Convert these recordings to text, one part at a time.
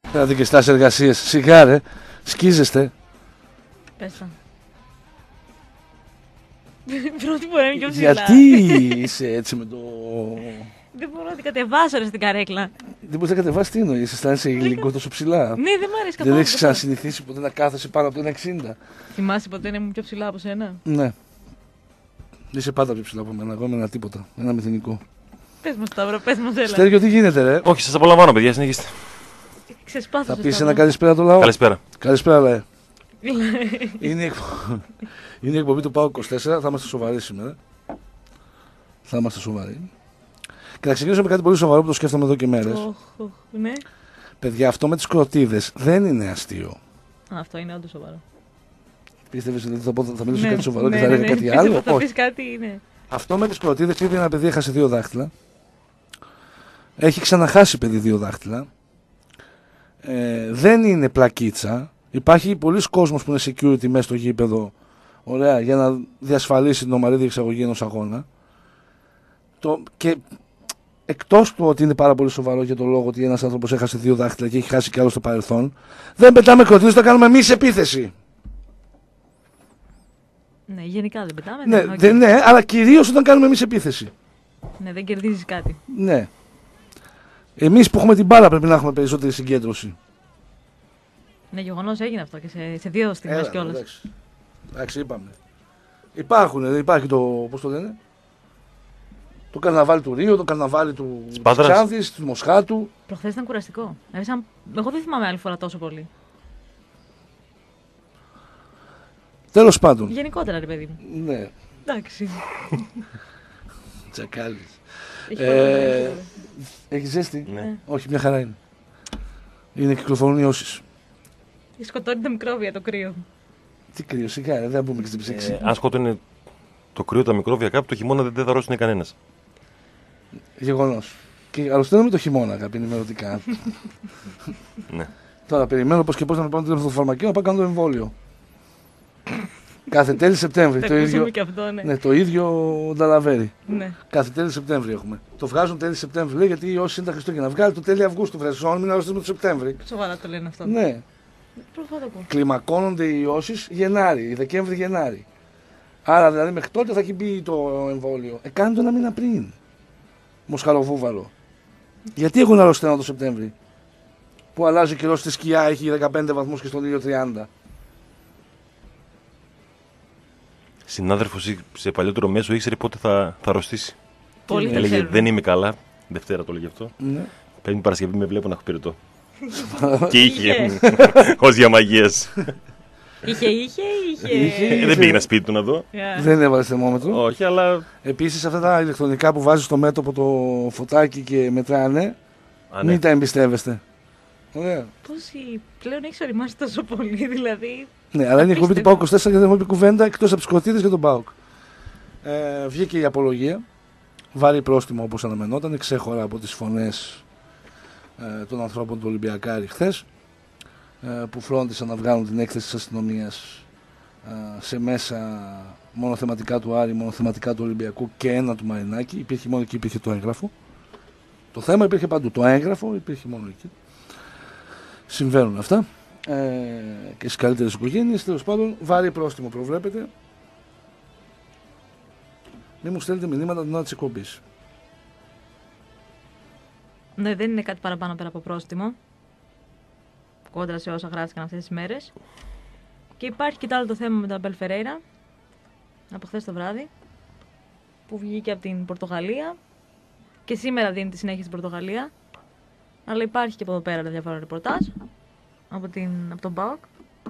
Πέρατε και στάσεις εργασίες. Σιγά ρε, σκίζεστε. Πες τα. Πρώτη φορά είναι πιο ψηλά. Γιατί είσαι έτσι με το... Δεν μπορώ να την κατεβάσω ρε στην καρέκλα. Δεν μπορείς να κατεβάσεις, τι εννοείς, αισθάνεσαι λίγο τόσο ψηλά. Ναι, δεν μου αρέσει καθόλου. Δεν έχεις ξανασυνηθίσει ποτέ να κάθεσαι πάνω από το 1,60. Θυμάσαι ποτέ να ήμουν πιο ψηλά από σένα? Ναι. Είσαι πάντα πιο ψηλά από μένα. Εγώ είμαι ένα τίποτα. Ένα μηδενικό. Πες μας Σταύρο, πες μας έλα. Στέργιο, τι γίνεται, ρε. Όχι, σας απολαμβάνω, παιδιά, συνεχίστε. Ξεσπάθησε. Θα πεις ένα καλησπέρα το λαό. Καλησπέρα. Καλησπέρα, λαέ. Είναι η εκπομπή του ΠΑΟΚ 24. Θα είμαστε σοβαροί σήμερα. Θα είμαστε σοβαροί. Και να ξεκινήσω με κάτι πολύ σοβαρό που το σκέφτομαι εδώ και μέρες. Ναι. Παιδιά, αυτό με τις κροτίδες δεν είναι αστείο. Αυτό είναι όντως σοβαρό. Πίστευες ότι θα μιλήσω Ναι, κάτι σοβαρό ναι, και θα ναι, έλεγα ναι. κάτι Πίστευα άλλο? θα Όχι. πεις κάτι, ναι. Αυτό με τις κροτίδες, ήδη ένα παιδί έχασε 2 δάχτυλα. Έχει ξαναχάσει παιδί 2 δάχτυλα. Δεν είναι πλακίτσα. Υπάρχει πολλοί κόσμος που είναι security μέσα στο γήπεδο. Ωραία, για να διασφαλίσει την ομαλή διεξαγωγή ενός αγώνα. Και εκτός του ότι είναι πάρα πολύ σοβαρό για τον λόγο ότι ένας άνθρωπος έχασε 2 δάχτυλα και έχει χάσει κι άλλο στο παρελθόν, δεν πετάμε κροτίδες, το κάνουμε εμείς επίθεση. Ναι, γενικά δεν πετάμε. Ναι, ναι, αλλά κυρίως όταν κάνουμε εμείς επίθεση. Ναι, δεν κερδίζεις κάτι. Ναι. Εμείς που έχουμε την μπάλα πρέπει να έχουμε περισσότερη συγκέντρωση. Ναι, γεγονός έγινε αυτό και σε 2 στιγμές κιόλας. Εντάξει, είπαμε. Υπάρχει το, πώς το λένε, το καρναβάλι του Ρίου, το καρναβάλι του Ξάνθης, του Μοσχάτου. Προχθές ήταν κουραστικό. Εγώ δεν θυμάμαι άλλη φορά τόσο πολύ. Τέλος πάντων. Γενικότερα, ρε παιδί μου. Ναι. Εντάξει. Τσακάλης. Έχει Έχει ζέστη? Ναι. Όχι, μια χαρά είναι. Είναι κυκλοφορούν οι όσεις. σκοτώνει τα μικρόβια το κρύο. Τι κρύο, σιγά, δεν πούμε και στην ψήξη. Αν σκότωνε το κρύο τα μικρόβια κάπου, το χειμώνα δεν θα ρώσουν κανένα. Γεγονός. Και αρρωσταίνουμε το χειμώνα, αγαπητοί ενημερωτικά. Ναι. Τώρα περιμένω πώς και πώς να με πάρουν το φαρμακείο να πάω κάνω το εμβόλιο. Κάθε τέλη Σεπτέμβρη. Το ίδιο, και αυτό, ναι. Ναι, το ίδιο Νταλαβέρι. Ναι. Κάθε τέλη Σεπτέμβρη έχουμε. Το βγάζουν τέλη Σεπτέμβρη. Λέει γιατί όσοι είναι τα Χριστούγεννα. Βγάλει το τέλη Αυγούστου. Βρεσόν, μην αρρωστήσουμε το Σεπτέμβρη. Σοβαρά το λένε αυτό. Ναι. Κλιμακώνονται οι ιώσεις Γενάρη, Δεκέμβρη-Γενάρη. Άρα δηλαδή μέχρι τότε θα έχει μπει το εμβόλιο. Κάνε το ένα μήνα πριν. Μοσχαροβούβαλο. Γιατί έχουν αρρωστένα το Σεπτέμβρη? Που αλλάζει ο καιρός στη σκιά, έχει 15 βαθμούς και στον ήλιο 30. Συνάδελφος σε παλιότερο μέσο ήξερε πότε θα αρρωστήσει. Πολύ δεν Έλεγε ξέρουν. δεν είμαι καλά. Δευτέρα το έλεγε αυτό. Ναι. Πέμπτη Παρασκευή με βλέπω να έχω πυρετό. Και είχε. Ως για μαγείας. Είχε. Δεν πήγαινα σπίτι του να δω. Δεν έβαλε θερμόμετρο. Όχι, αλλά. Επίσης αυτά τα ηλεκτρονικά που βάζει στο μέτωπο το φωτάκι και μετράνε, Α, ναι. μην τα εμπιστεύεστε. Ωραία. Πόσοι πλέον έχει οριμάσει τόσο πολύ, δηλαδή. Ναι, αλλά είναι η εκπομπή του ΠΑΟΚ 24 και δεν έχουμε πει κουβέντα εκτός από τις κροτίδες για τον ΠΑΟΚ. Βγήκε η απολογία. Βάρη πρόστιμο όπως αναμενόταν, ξέχωρα από τις φωνές των ανθρώπων του Ολυμπιακάρη χθες, που φρόντισαν να βγάλουν την έκθεση της αστυνομίας σε μέσα μονοθεματικά του Άρη, μονοθεματικά του Ολυμπιακού και ένα του Μαρινάκη. Υπήρχε μόνο εκεί, υπήρχε το έγγραφο. Το θέμα υπήρχε παντού. Το έγγραφο υπήρχε μόνο εκεί. Συμβαίνουν αυτά και στις καλύτερες οικογένειες. Τέλος πάντων, βάρη πρόστιμο προβλέπεται. Μην μου στέλνετε μηνύματα την ώρα της εκπομπής. Ναι, δεν είναι κάτι παραπάνω πέρα από πρόστιμο. Κόντρα σε όσα χρειάστηκαν αυτές τις μέρες. Και υπάρχει και το άλλο το θέμα με τον Αμπέλ Φερέιρα από χθες το βράδυ, που βγήκε από την Πορτογαλία και σήμερα δίνει τη συνέχεια στην Πορτογαλία. Αλλά υπάρχει και από εδώ πέρα διάφορα ρεπορτάζ από τον ΠΑΟΚ.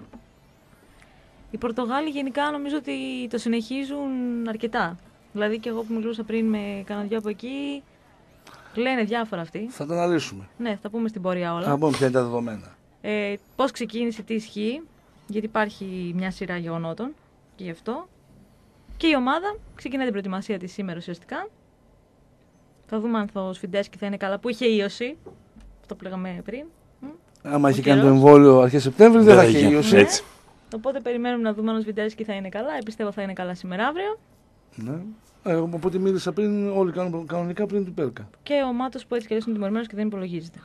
Οι Πορτογάλοι γενικά νομίζω ότι το συνεχίζουν αρκετά. Δηλαδή και εγώ που μιλούσα πριν με κανένα από εκεί, λένε διάφορα αυτοί. Θα τα αναλύσουμε. Ναι, θα πούμε στην πορεία όλα. Θα πούμε ποια είναι τα δεδομένα. Πώς ξεκίνησε, τι ισχύει, γιατί υπάρχει μια σειρά γεγονότων και γι' αυτό. Και η ομάδα ξεκινάει την προετοιμασία της σήμερα ουσιαστικά. Θα δούμε αν το Σφιντέσκι θα είναι καλά, που είχε ίωση. Αυτό που λέγαμε πριν. Άμα είχε κάνει το εμβόλιο αρχές Σεπτέμβρη, δεν θα είχε ίωση. Έτσι. Οπότε περιμένουμε να δούμε αν ο Σφιντέσκι θα είναι καλά. Πιστεύω θα είναι καλά σήμερα αύριο. Ναι. Από ό,τι μίλησα πριν, όλοι κάνουν κανονικά πριν του Πέλκα. Και ο Μάτος που έτσι και είναι τιμωρημένος και δεν υπολογίζεται.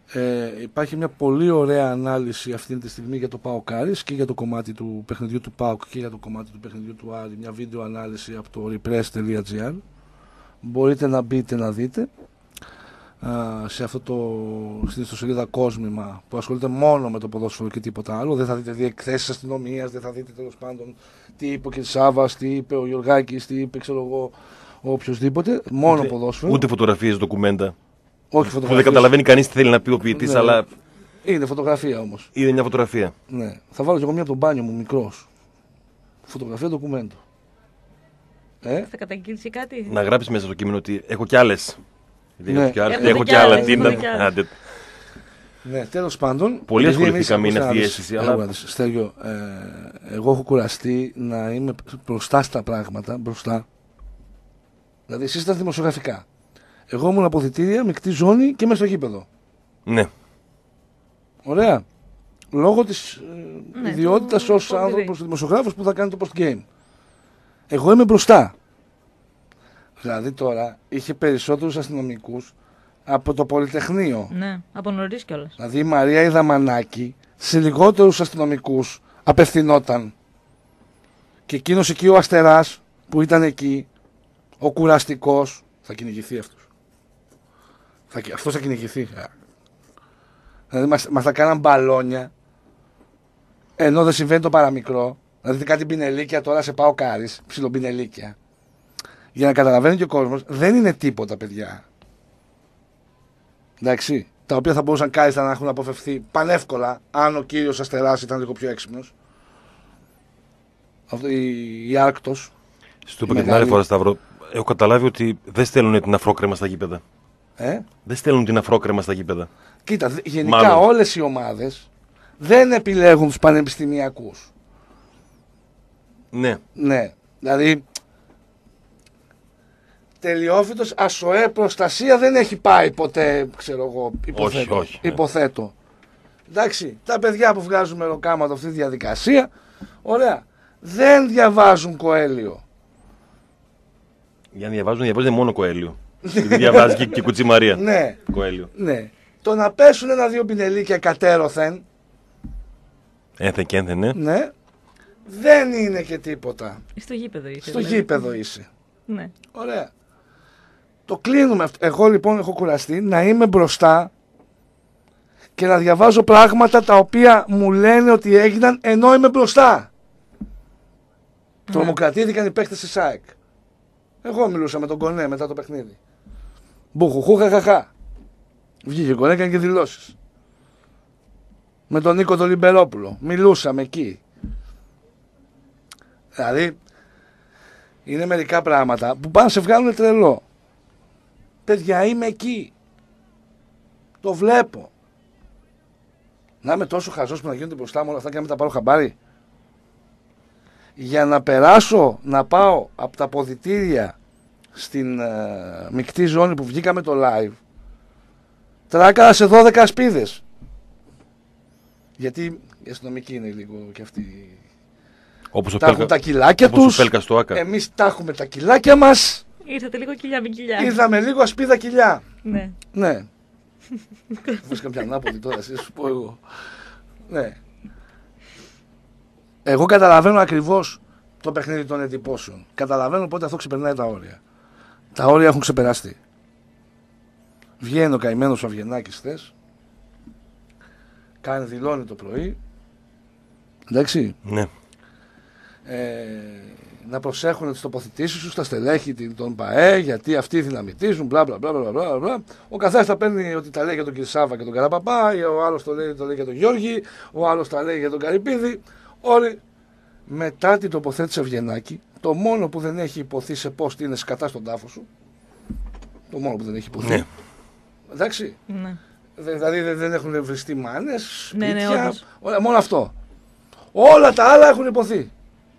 Υπάρχει μια πολύ ωραία ανάλυση αυτή τη στιγμή για το ΠΑΟΚ Άρης και για το κομμάτι του παιχνιδιού του ΠΑΟΚ και για το κομμάτι του παιχνιδιού του Άρη. Μια βίντεο ανάλυση από το repress.gr. Μπορείτε να μπείτε να δείτε σε αυτό στην ιστοσελίδα Κόσμημα που ασχολείται μόνο με το ποδόσφαιρο και τίποτα άλλο. Δεν θα δείτε διεκθέσεις αστυνομίας, δεν θα δείτε τέλος πάντων τι είπε ο κ. Σάββας, τι είπε ο Γιωργάκης, τι είπε ξέρω εγώ ο οποιοσδήποτε. Μόνο ποδόσφαιρο. Ούτε φωτογραφίες, ντοκουμέντα. Όχι Που φωτογραφίες. δεν καταλαβαίνει κανείς τι θέλει να πει ο ποιητής, Ναι. αλλά Είναι φωτογραφία όμως. είδε μια φωτογραφία. Ναι. Θα βάλω κι εγώ μια από τον μπάνιο μου μικρός. Φωτογραφία ντοκουμέντο. Θα καταγγείλεις κάτι. Να γράψεις μέσα στο κείμενο ότι έχω κι άλλες. Ναι. Έχω κι άλλα. Τι Έχουμε είναι. κι άλλα. Άντε. Ναι, τέλος πάντων. Πολύ επειδή ασχοληθήκαμε, εμείς, είναι αυτή η άκουσα, αίσθηση, αλλά- Στέλιο, εγώ έχω κουραστεί να είμαι μπροστά στα πράγματα. Μπροστά. Δηλαδή, εσείς ήταν δημοσιογραφικά. Εγώ ήμουν αποδυτήρια, μεικτή ζώνη και μέσα στο γήπεδο. Ναι. Ωραία. Λόγω της Ναι, ιδιότητας του ως Sport TV. άνθρωπος δημοσιογράφος που θα κάνει το post-game. Εγώ είμαι μπροστά. Δηλαδή τώρα είχε περισσότερους αστυνομικούς από το Πολυτεχνείο. Ναι, από νωρίς κιόλας. Δηλαδή η Μαρία Ιδαμανάκη σε λιγότερους αστυνομικούς απευθυνόταν. Και εκείνος εκεί ο Αστεράς που ήταν εκεί, ο κουραστικός, θα κυνηγηθεί αυτός. Αυτός θα κυνηγηθεί. Δηλαδή μας τα κάναν μπαλόνια, ενώ δεν συμβαίνει το παραμικρό. Δηλαδή κάτι πινελίκια τώρα σε πάω Κάρις, ψιλομπινελίκια. Για να καταλαβαίνει και ο κόσμος, δεν είναι τίποτα παιδιά. Εντάξει, τα οποία θα μπορούσαν κάλλιστα να έχουν αποφευθεί πανεύκολα αν ο κύριος Αστεράς ήταν λίγο πιο έξυπνος. Αυτό η Άρκτος. Στο είπα και την άλλη φορά, Σταύρο, έχω καταλάβει ότι δεν στέλνουν την αφρόκρεμα στα γήπεδα. Δεν στέλνουν την αφρόκρεμα στα γήπεδα. Κοίτα, γενικά Μάλλον. όλες οι ομάδες δεν επιλέγουν τους πανεπιστημιακούς. Ναι. Ναι, δηλαδή τελειόφυτος ΑΣΟΕ προστασία δεν έχει πάει ποτέ, ξέρω εγώ, υποθέτω. Όχι, ναι. Υποθέτω. Εντάξει, τα παιδιά που βγάζουν μεροκάματο αυτή τη διαδικασία, ωραία, δεν διαβάζουν Κοέλιο. Για να διαβάζουν μόνο Κοέλιο. Γιατί διαβάζει και Κουτσή Μαρία. Ναι, Κοέλιο. ναι. Το να πέσουν ένα-δύο πινελίκια κατέρωθεν, Ένθεν και ένθεν, ναι. ναι, δεν είναι και τίποτα. Στο γήπεδο είσαι. Στο δηλαδή. γήπεδο είσαι. Ναι. Ωραία. Το κλείνουμε αυτό. Εγώ λοιπόν έχω κουραστεί να είμαι μπροστά και να διαβάζω πράγματα τα οποία μου λένε ότι έγιναν ενώ είμαι μπροστά. Τρομοκρατήθηκαν οι παίκτες της ΑΕΚ. Εγώ μιλούσα με τον Κονέ μετά το παιχνίδι. Μπουχουχού χαχαχά. Βγήκε ο Κονέ, έκανε και δηλώσεις. Με τον Νίκο τον Λιμπερόπουλο. Μιλούσαμε εκεί. Δηλαδή είναι μερικά πράγματα που πάνε να σε βγάλουν τρελό. Παιδιά, είμαι εκεί. Το βλέπω. Να είμαι τόσο χαζός που να γίνονται μπροστά μου όλα αυτά και να μην τα πάρω χαμπάρι. Για να περάσω, να πάω από τα ποδητήρια στην μεικτή ζώνη που βγήκαμε το live, τράκαρα σε 12 ασπίδες. Γιατί οι αστυνομικοί είναι λίγο και αυτοί. Όπως Τα έχουν τα κιλάκια τους. Πέλκα στο Άκα. Εμείς τα έχουμε τα κιλάκια μας. Ήρθατε λίγο κοιλιά με κοιλιά. Είδαμε λίγο ασπίδα κοιλιά. Ναι. Ναι. Βρίσκα καμιά ανάποδη τώρα, εσύ σου πω εγώ. Ναι. Εγώ καταλαβαίνω ακριβώς το παιχνίδι των εντυπώσεων. Καταλαβαίνω πότε αυτό ξεπερνάει τα όρια. Τα όρια έχουν ξεπεραστεί. Βγαίνει ο καημένος ο Αυγενάκης χθες. Δηλώνει το πρωί. Εντάξει. Ναι. Να προσέχουν τις τοποθετήσεις τους, τα στελέχη των ΠΑΕ, γιατί αυτοί δυναμητίζουν, μπλα μπλα μπλα μπλα μπλα. Ο καθένας θα παίρνει ότι τα λέει για τον Κυρσάβα και τον Καραπαπά, ο άλλος το λέει για τον Γιώργη, ο άλλος τα λέει για τον Καρυπίδη. Όλοι μετά την τοποθέτηση Αυγενάκη, το μόνο που δεν έχει υποθεί σε post είναι σκατά στον τάφο σου. Το μόνο που δεν έχει υποθεί. Ναι. Εντάξει. Ναι. Δηλαδή δεν έχουν βριστεί μάνες, Ναι, ναι, σπίτια, όντως. μόνο αυτό. Όλα τα άλλα έχουν υποθεί.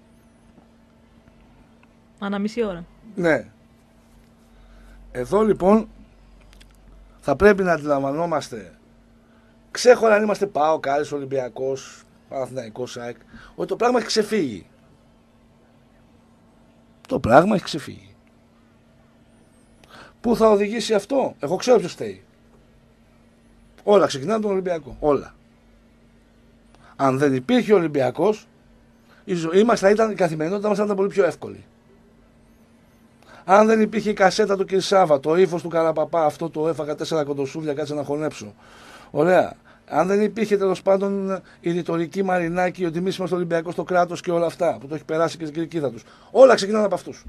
Ανά μισή ώρα. Ναι. Εδώ λοιπόν θα πρέπει να αντιλαμβανόμαστε, ξέχωρα αν είμαστε ΠΑΟΚ, Άρης, Ολυμπιακός, Παναθηναϊκός, ΑΕΚ, ότι το πράγμα έχει ξεφύγει. Το πράγμα έχει ξεφύγει. Πού θα οδηγήσει αυτό? Εγώ ξέρω ποιος φταίει. Όλα ξεκινάνε από τον Ολυμπιακό. Όλα. Αν δεν υπήρχε ο Ολυμπιακός, η ζωή μας θα ήταν, η καθημερινότητα μας θα ήταν πολύ πιο εύκολη. Αν δεν υπήρχε η κασέτα του Κυρσάβα, το ύφος του Καραπαπά, αυτό το έφαγα 4 κοντοσούβλια, κάτσε να χωνέψω. Ωραία. Αν δεν υπήρχε τέλος πάντων η ρητορική Μαρινάκη, ότι εμείς είμαστε Ολυμπιακός στο κράτος και όλα αυτά που το έχει περάσει και στην κυρκίδα τους. Όλα ξεκινάνε από αυτούς.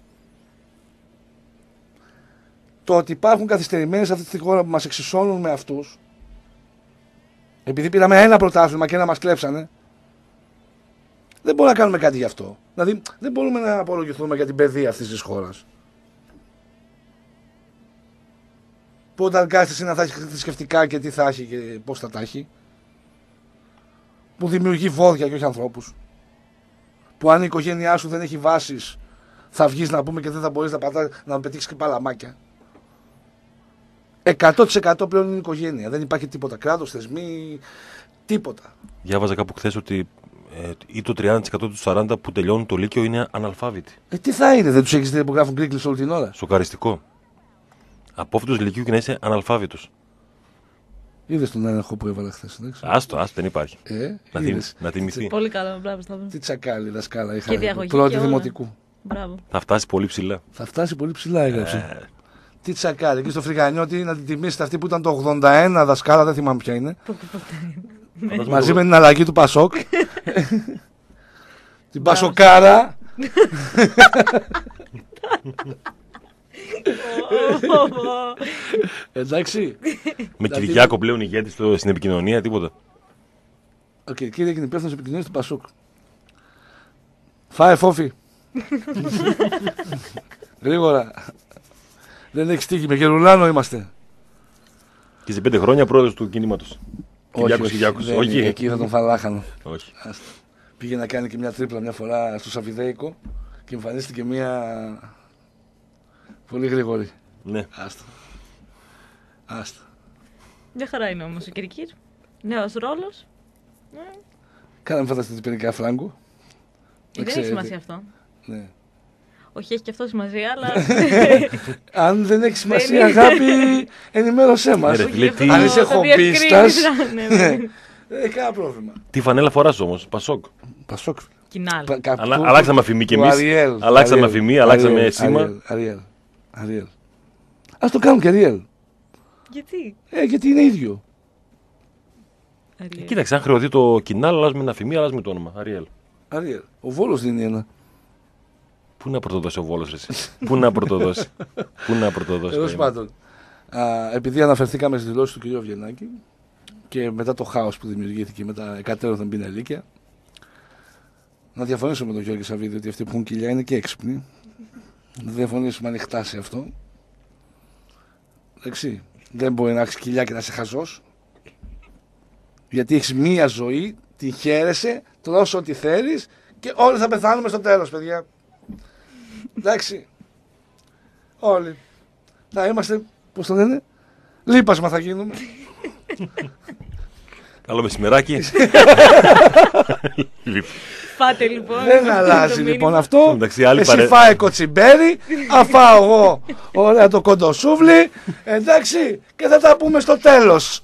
Το ότι υπάρχουν καθυστερημένοι σε αυτή τη χώρα που μας εξισώνουν με αυτούς, επειδή πήραμε ένα πρωτάθλημα και ένα μας κλέψανε, δεν μπορούμε να κάνουμε κάτι γι' αυτό. Δηλαδή δεν μπορούμε να απολογηθούμε για την παιδεία αυτής της χώρας. Που όταν κάθεσαι να θα έχει θρησκευτικά και τι θα έχει και πώς θα τα έχει. Που δημιουργεί βόδια και όχι ανθρώπους. Που αν η οικογένειά σου δεν έχει βάσεις, θα βγεις να πούμε και δεν θα μπορείς να πετύχεις και παλαμάκια. 100% πλέον είναι η οικογένεια. Δεν υπάρχει τίποτα. Κράτος, θεσμοί, τίποτα. Διάβαζα κάπου χθες ότι ή το 30% του 40% που τελειώνουν το Λύκειο είναι αναλφάβητοι. Τι θα είναι, δεν τους έχεις δει που γράφουν κρίκλες όλη την ώρα. Σοκαριστικό. Απόφυτος Λυκείου και να είσαι αναλφάβητος. Είδες τον έλεγχο που έβαλα χθες. Άστο, δεν υπάρχει. Να τιμηθεί. Πολύ καλό, μπράβο Σταύρο. Τι τσακάλι δασκάλα είχα. Και διαγωγή. Πρώτη δημοτικού. Μπράβο. Θα φτάσει πολύ ψηλά. Θα φτάσει πολύ ψηλά, έγραψε. Τι τσακάλι. Και στο Φρυγανιώτη να την τιμήσετε αυτή που ήταν το 81 δασκάλα, δεν θυμάμαι ποια είναι. Μαζί με την αλλαγή του Πασόκ. Την Πασοκάρα. Εντάξει. Με Κυριάκο πλέον ηγέτη στην επικοινωνία, τίποτα. Οκ, κύριε είναι υπεύθυνος επικοινωνίας του Πασόκ. Φάε φόφι. Γρήγορα. Δεν έχει τύχει, με Γερουλάνο είμαστε. Και σε 5 χρόνια πρόεδρος του κινήματος. Κυριάκος. Όχι, εκεί θα τον φαλάχανο. Όχι. Πήγε να κάνει και μια τρίπλα μια φορά στο Σαββιδέικο και εμφανίστηκε μια πολύ γρήγορη. Ναι. Άστα. Μια χαρά είναι όμως ο Κυρκύρ. Νέος ρόλος. Κάναμε φανταστείτε πυρηνικά φράγκο. Δεν έχει σημασία αυτό. Ναι. Όχι, έχει και αυτό σημασία, αλλά. Αν δεν έχει σημασία, αγάπη, ενημέρωσέ μας. Αν είσαι χομπίστας. Δεν έχει κανένα πρόβλημα. Τι φανέλα φοράς όμως, Πασόκ. Πασόκ. Κοινάλ. Αλλάξαμε αφημί κι εμείς. Αλλάξαμε αφημί, αλλάξαμε σήμα. Αριέλ. Ας το κάνουν και Αριέλ. Γιατί? Γιατί είναι ίδιο. Κοίταξε, αν χρεωθεί το Κοινάλ, αλλάζουμε ένα αφημί, αλλάζουμε το όνομα. Αριέλ. Ο Βόλος δίνει ένα. Πού να πρωτοδώσει ο Βόλος, ρε. Πού να πρωτοδώσει. Τέλος πάντων, επειδή αναφερθήκαμε στις δηλώσεις του κ. Βιεννάκη και μετά το χάος που δημιουργήθηκε με τα εκατέρωθεν πινελίκια, να διαφωνήσω με τον Γιώργη Σαββίδη ότι αυτοί που έχουν κοιλιά είναι και έξυπνοι. Να διαφωνήσουμε ανοιχτά σε αυτό. Εντάξει, δεν μπορεί να έχεις κοιλιά και να είσαι χαζός. Γιατί έχεις μία ζωή, τη χαίρεσαι, τρως ό,τι θέλεις και όλοι θα πεθάνουμε στο τέλος, παιδιά. Εντάξει. Όλοι. Θα είμαστε, πώς το λένε, λείπασμα θα γίνουμε. Καλό μεσημεράκι. Φάτε λοιπόν. Δεν αλλάζει λοιπόν αυτό. Εσύ φάε κοτσιμπέρι, αφάω εγώ ωραία το κοντοσούβλι. Εντάξει, και θα τα πούμε στο τέλος.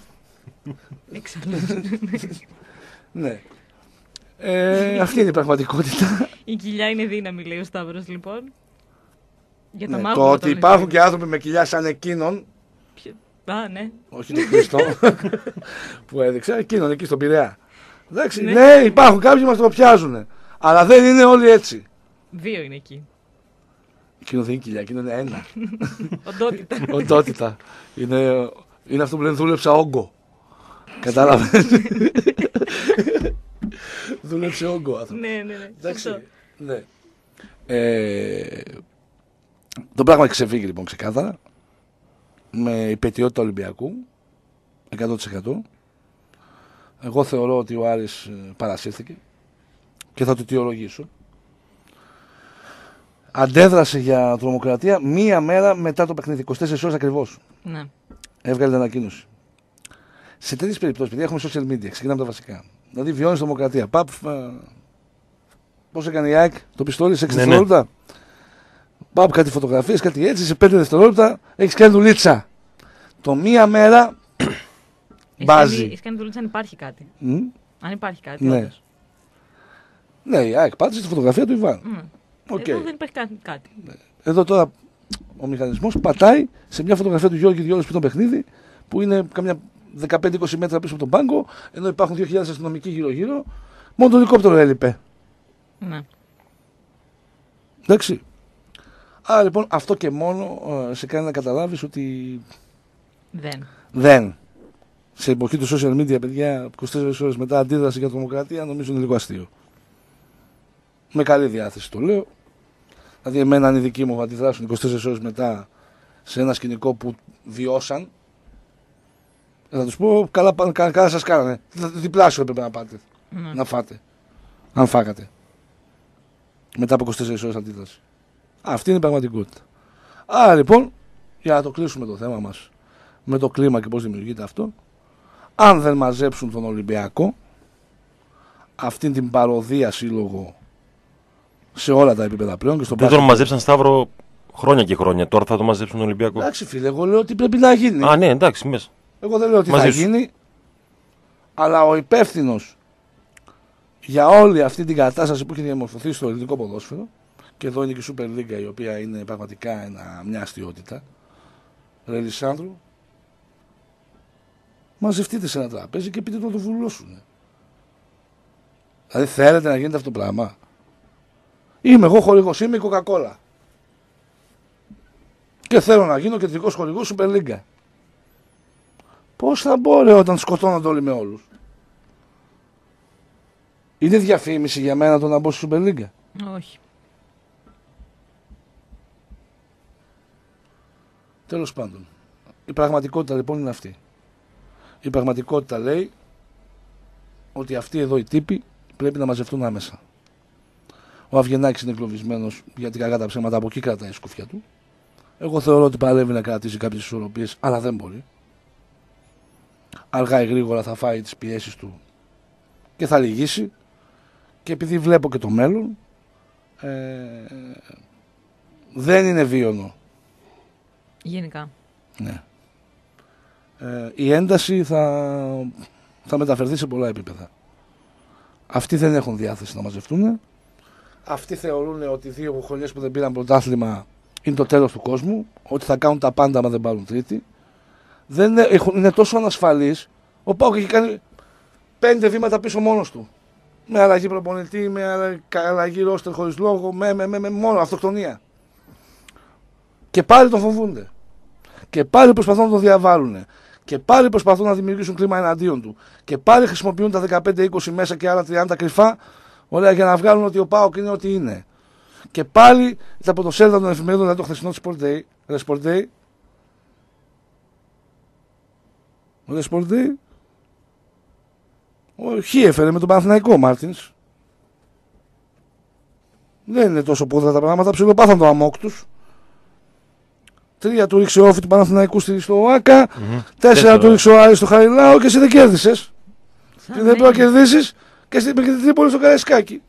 Ναι. Αυτή είναι η πραγματικότητα. Η κοιλιά είναι δύναμη, λέει ο Σταύρος λοιπόν. Για τα το ότι υπάρχουν και άνθρωποι με κοιλιά σαν εκείνον. Ναι. Όχι τον Χριστό που έδειξε, εκείνον εκεί στον Πειραιά. Εντάξει, ναι, υπάρχουν κάποιοι μας το πιάζουν. Αλλά δεν είναι όλοι έτσι. 2 είναι εκεί. Εκείνο δεν είναι κοιλιά, εκείνο είναι ένα. Οντότητα. Είναι αυτό που λένε δούλεψα όγκο. Κατάλαβες. Δούλεψε όγκο άνθρωπο. Ναι. Εντάξει, ναι. Το πράγμα έχει ξεφύγει λοιπόν ξεκάθαρα. Με υπετιότητα Ολυμπιακού 100%. Εγώ θεωρώ ότι ο Άρης παρασύρθηκε και θα το αιτιολογήσω. Αντέδρασε για τρομοκρατία μία μέρα μετά το παιχνίδι, 24 ώρες ακριβώς. Ναι. Έβγαλε την ανακοίνωση. Σε τέτοιες περιπτώσεις, επειδή έχουμε social media, ξεκινάμε τα βασικά. Δηλαδή βιώνεις τρομοκρατία. Πώς έκανε η ΑΕΚ το πιστόλι σε 6 δευτερόλεπτα. Πάπ, κάτι φωτογραφίες, κάτι έτσι, σε 5 δευτερόλεπτα έχεις κάνει δουλίτσα. Το μία μέρα Μπάζει. Έχει κάνει δουλίτσα αν υπάρχει κάτι. Αν υπάρχει κάτι. Ναι. Όντως. Ναι, η ΑΕΚ πάτησε τη φωτογραφία του Ιβάν. Okay. Εδώ δεν υπάρχει κάτι. Εδώ τώρα ο μηχανισμός πατάει σε μια φωτογραφία του Γιώργη Διόλου πριν το παιχνίδι, που είναι καμιά 15-20 μέτρα πίσω από τον πάγκο, ενώ υπάρχουν 2.000 αστυνομικοί γύρω-γύρω. Μόνο το ελικόπτερο έλειπε. Ναι. Εντάξει. Άρα λοιπόν αυτό και μόνο σε κάνει να καταλάβεις ότι δεν. Σε εποχή του social media, παιδιά, 24 ώρες μετά αντίδραση για τρομοκρατία, νομίζω είναι λίγο αστείο. Με καλή διάθεση το λέω. Δηλαδή, εμένα αν οι δικοί μου αντιδράσουν 24 ώρες μετά σε ένα σκηνικό που βιώσαν, θα τους πω καλά σας κάνανε. Διπλάσιο έπρεπε να πάτε. Να φάτε. Αν φάγατε. Μετά από 24 ώρες αντίδραση. Αυτή είναι η πραγματικότητα. Άρα λοιπόν, για να το κλείσουμε το θέμα μας με το κλίμα και πώς δημιουργείται αυτό, αν δεν μαζέψουν τον Ολυμπιακό, αυτήν την παροδία σύλλογο σε όλα τα επίπεδα πλέον. Και στο δεν τον μαζέψαν, Σταύρο, χρόνια και χρόνια. Τώρα θα το μαζέψουν τον Ολυμπιακό. Εντάξει, φίλε, εγώ λέω ότι πρέπει να γίνει. Α, ναι, εντάξει, μέσα. Εγώ δεν λέω ότι θα γίνει, αλλά ο υπεύθυνος για όλη αυτή την κατάσταση που έχει διαμορφωθεί στο ελληνικό ποδόσφαιρο, και εδώ είναι και η Super League, η οποία είναι πραγματικά μια αστιότητα, ρε Λισάνδρου, μαζευτείτε σε ένα τραπέζι και πείτε το βουλώσουν. Δηλαδή θέλετε να γίνεται αυτό το πράγμα? Είμαι εγώ χορηγός, είμαι η Coca-Cola και θέλω να γίνω κεντρικός χορηγός Super League. Πώς θα μπορώ όταν σκοτώνονται όλοι με όλους? Είναι διαφήμιση για μένα το να μπω στη Super League? Όχι. Τέλος πάντων, η πραγματικότητα λοιπόν είναι αυτή. Η πραγματικότητα λέει ότι αυτοί εδώ οι τύποι πρέπει να μαζευτούν άμεσα. Ο Αυγενάκης είναι εγκλωβισμένος, γιατί κακά τα ψέματα από εκεί κρατάει η σκουφιά του. Εγώ θεωρώ ότι παλεύει να κρατήσει κάποιες ισορροπίες, αλλά δεν μπορεί. Αργά ή γρήγορα θα φάει τις πιέσεις του και θα λυγίσει. Και επειδή βλέπω και το μέλλον, δεν είναι βίωνο. Γενικά. Ναι. Η ένταση θα μεταφερθεί σε πολλά επίπεδα. Αυτοί δεν έχουν διάθεση να μαζευτούν. Αυτοί θεωρούν ότι 2 χρονιές που δεν πήραν πρωτάθλημα είναι το τέλος του κόσμου, ότι θα κάνουν τα πάντα άμα δεν πάρουν τρίτη. Είναι τόσο ανασφαλείς. Ο ΠΑΟΚ έχει κάνει 5 βήματα πίσω μόνος του. Με αλλαγή προπονητή, με αλλαγή ρόστερ χωρίς λόγο, με μόνο αυτοκτονία. Και πάλι τον φοβούνται. Και πάλι προσπαθούν να τον διαβάλουν. Και πάλι προσπαθούν να δημιουργήσουν κλίμα εναντίον του. Και πάλι χρησιμοποιούν τα 15-20 μέσα και άλλα 30 κρυφά, ωραία, για να βγάλουν ότι ο ΠΑΟΚ είναι ό,τι είναι. Και πάλι τα πρωτοσέλιδα των εφημερίδων, δηλαδή το χθεσινό του Sport Day, ο Χ έφερε με τον Παναθηναϊκό ο Μάρτινς. Δεν είναι τόσο πόδρα τα πράγματα, ψιλοπάθαν το αμόκ τους. 3 του ρίξε όφη του Παναθηναϊκού στο ΟΑΚΑ, 4 του ρίξε ο Άρης στο Χαριλάου και εσύ δεν κέρδισες. Και δεν πρέπει να κερδίσεις και στην Τρίπολη στο Καραϊσκάκι.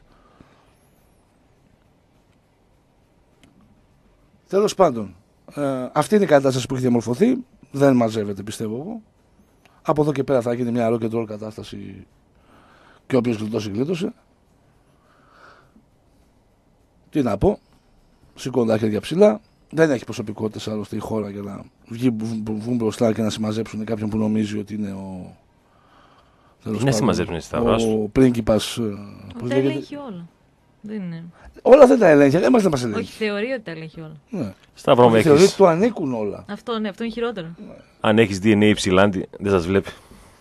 Τέλος πάντων, αυτή είναι η κατάσταση που έχει διαμορφωθεί. Δεν μαζεύεται, πιστεύω εγώ. Από εδώ και πέρα θα γίνει μια rock and roll κατάσταση και όποιος γλιτώσει, γλίτωσε. Τι να πω, σηκώνω τα χέρια ψηλά. Δεν έχει προσωπικότητες άλλωστε η χώρα για να βγουν μπροστά και να συμμαζέψουν κάποιον που νομίζει ότι είναι ο. Είναι συμμαζέψουν οι Σταύρος. Ο πρίγκιπας. Τα ελέγχει όλα. Δεν είναι. Όλα δεν τα ελέγχει. Εμάς δεν μας ελέγχει. Όχι, θεωρεί ότι τα ελέγχει όλα. Ναι. Σταύρο, θεωρεί ότι του ανήκουν όλα. Αυτό, ναι, αυτό είναι χειρότερο. Ναι. Αν έχεις DNA υψηλά, δεν σας βλέπει.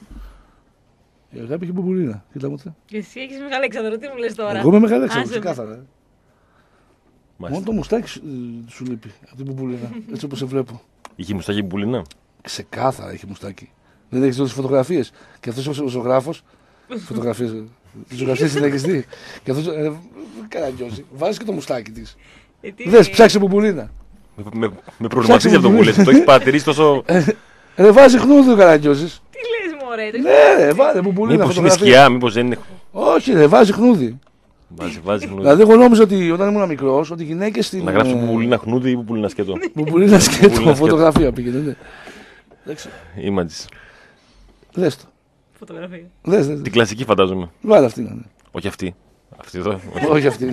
Η αγάπη έχει μπουμπουλίνα. Κοίτα μου. Και εσύ έχεις Μεγαλέξανδρο, τι μου λες τώρα? Εγώ είμαι Μεγαλέξανδρο, ξεκάθαρα. Μάλιστα. Μόνο το μουστάκι σου λείπει από την μπουμπουλίνα. Έτσι όπως σε βλέπω. Είχε μουστάκι μπουμπουλίνα. Ξεκάθαρα έχει μουστάκι. Δεν έχεις δει τις φωτογραφίες. Και αυτός ο ζωγράφος. Φωτογραφίες. Τις ζωγραφίες δεν έχεις δει. Και αυτός. Καραγκιόζη. Βάζεις και το μουστάκι της. Δες, ψάξε μπουμπουλίνα. Με προβληματίζει αυτό που λες. Το έχεις παρατηρήσει τόσο. Βάζει χνούδι ο Καραγκιόζης. Τι λες, μωρέ? Ναι, βάλε μπουμπουλίνα. Μήπως είναι σκιά, μήπως δεν είναι. Όχι, βάζει χνούδι. Βάζει χνούδι. Δηλαδή, εγώ νόμιζα ότι όταν ήμουν μικρός, ότι οι γυναίκες στην. Να γράψει μπουμπουλίνα χνούδι ή μπουμπουλίνα σκέτο. Μπουμπουλίνα σκέτο, φωτογραφία πήγαινε. Images. Δες το. Φωτογραφία. Δες. Την κλασική φαντάζομαι. Βάλε αυτή να είναι. Όχι αυτή. Αυτή εδώ. Όχι αυτή.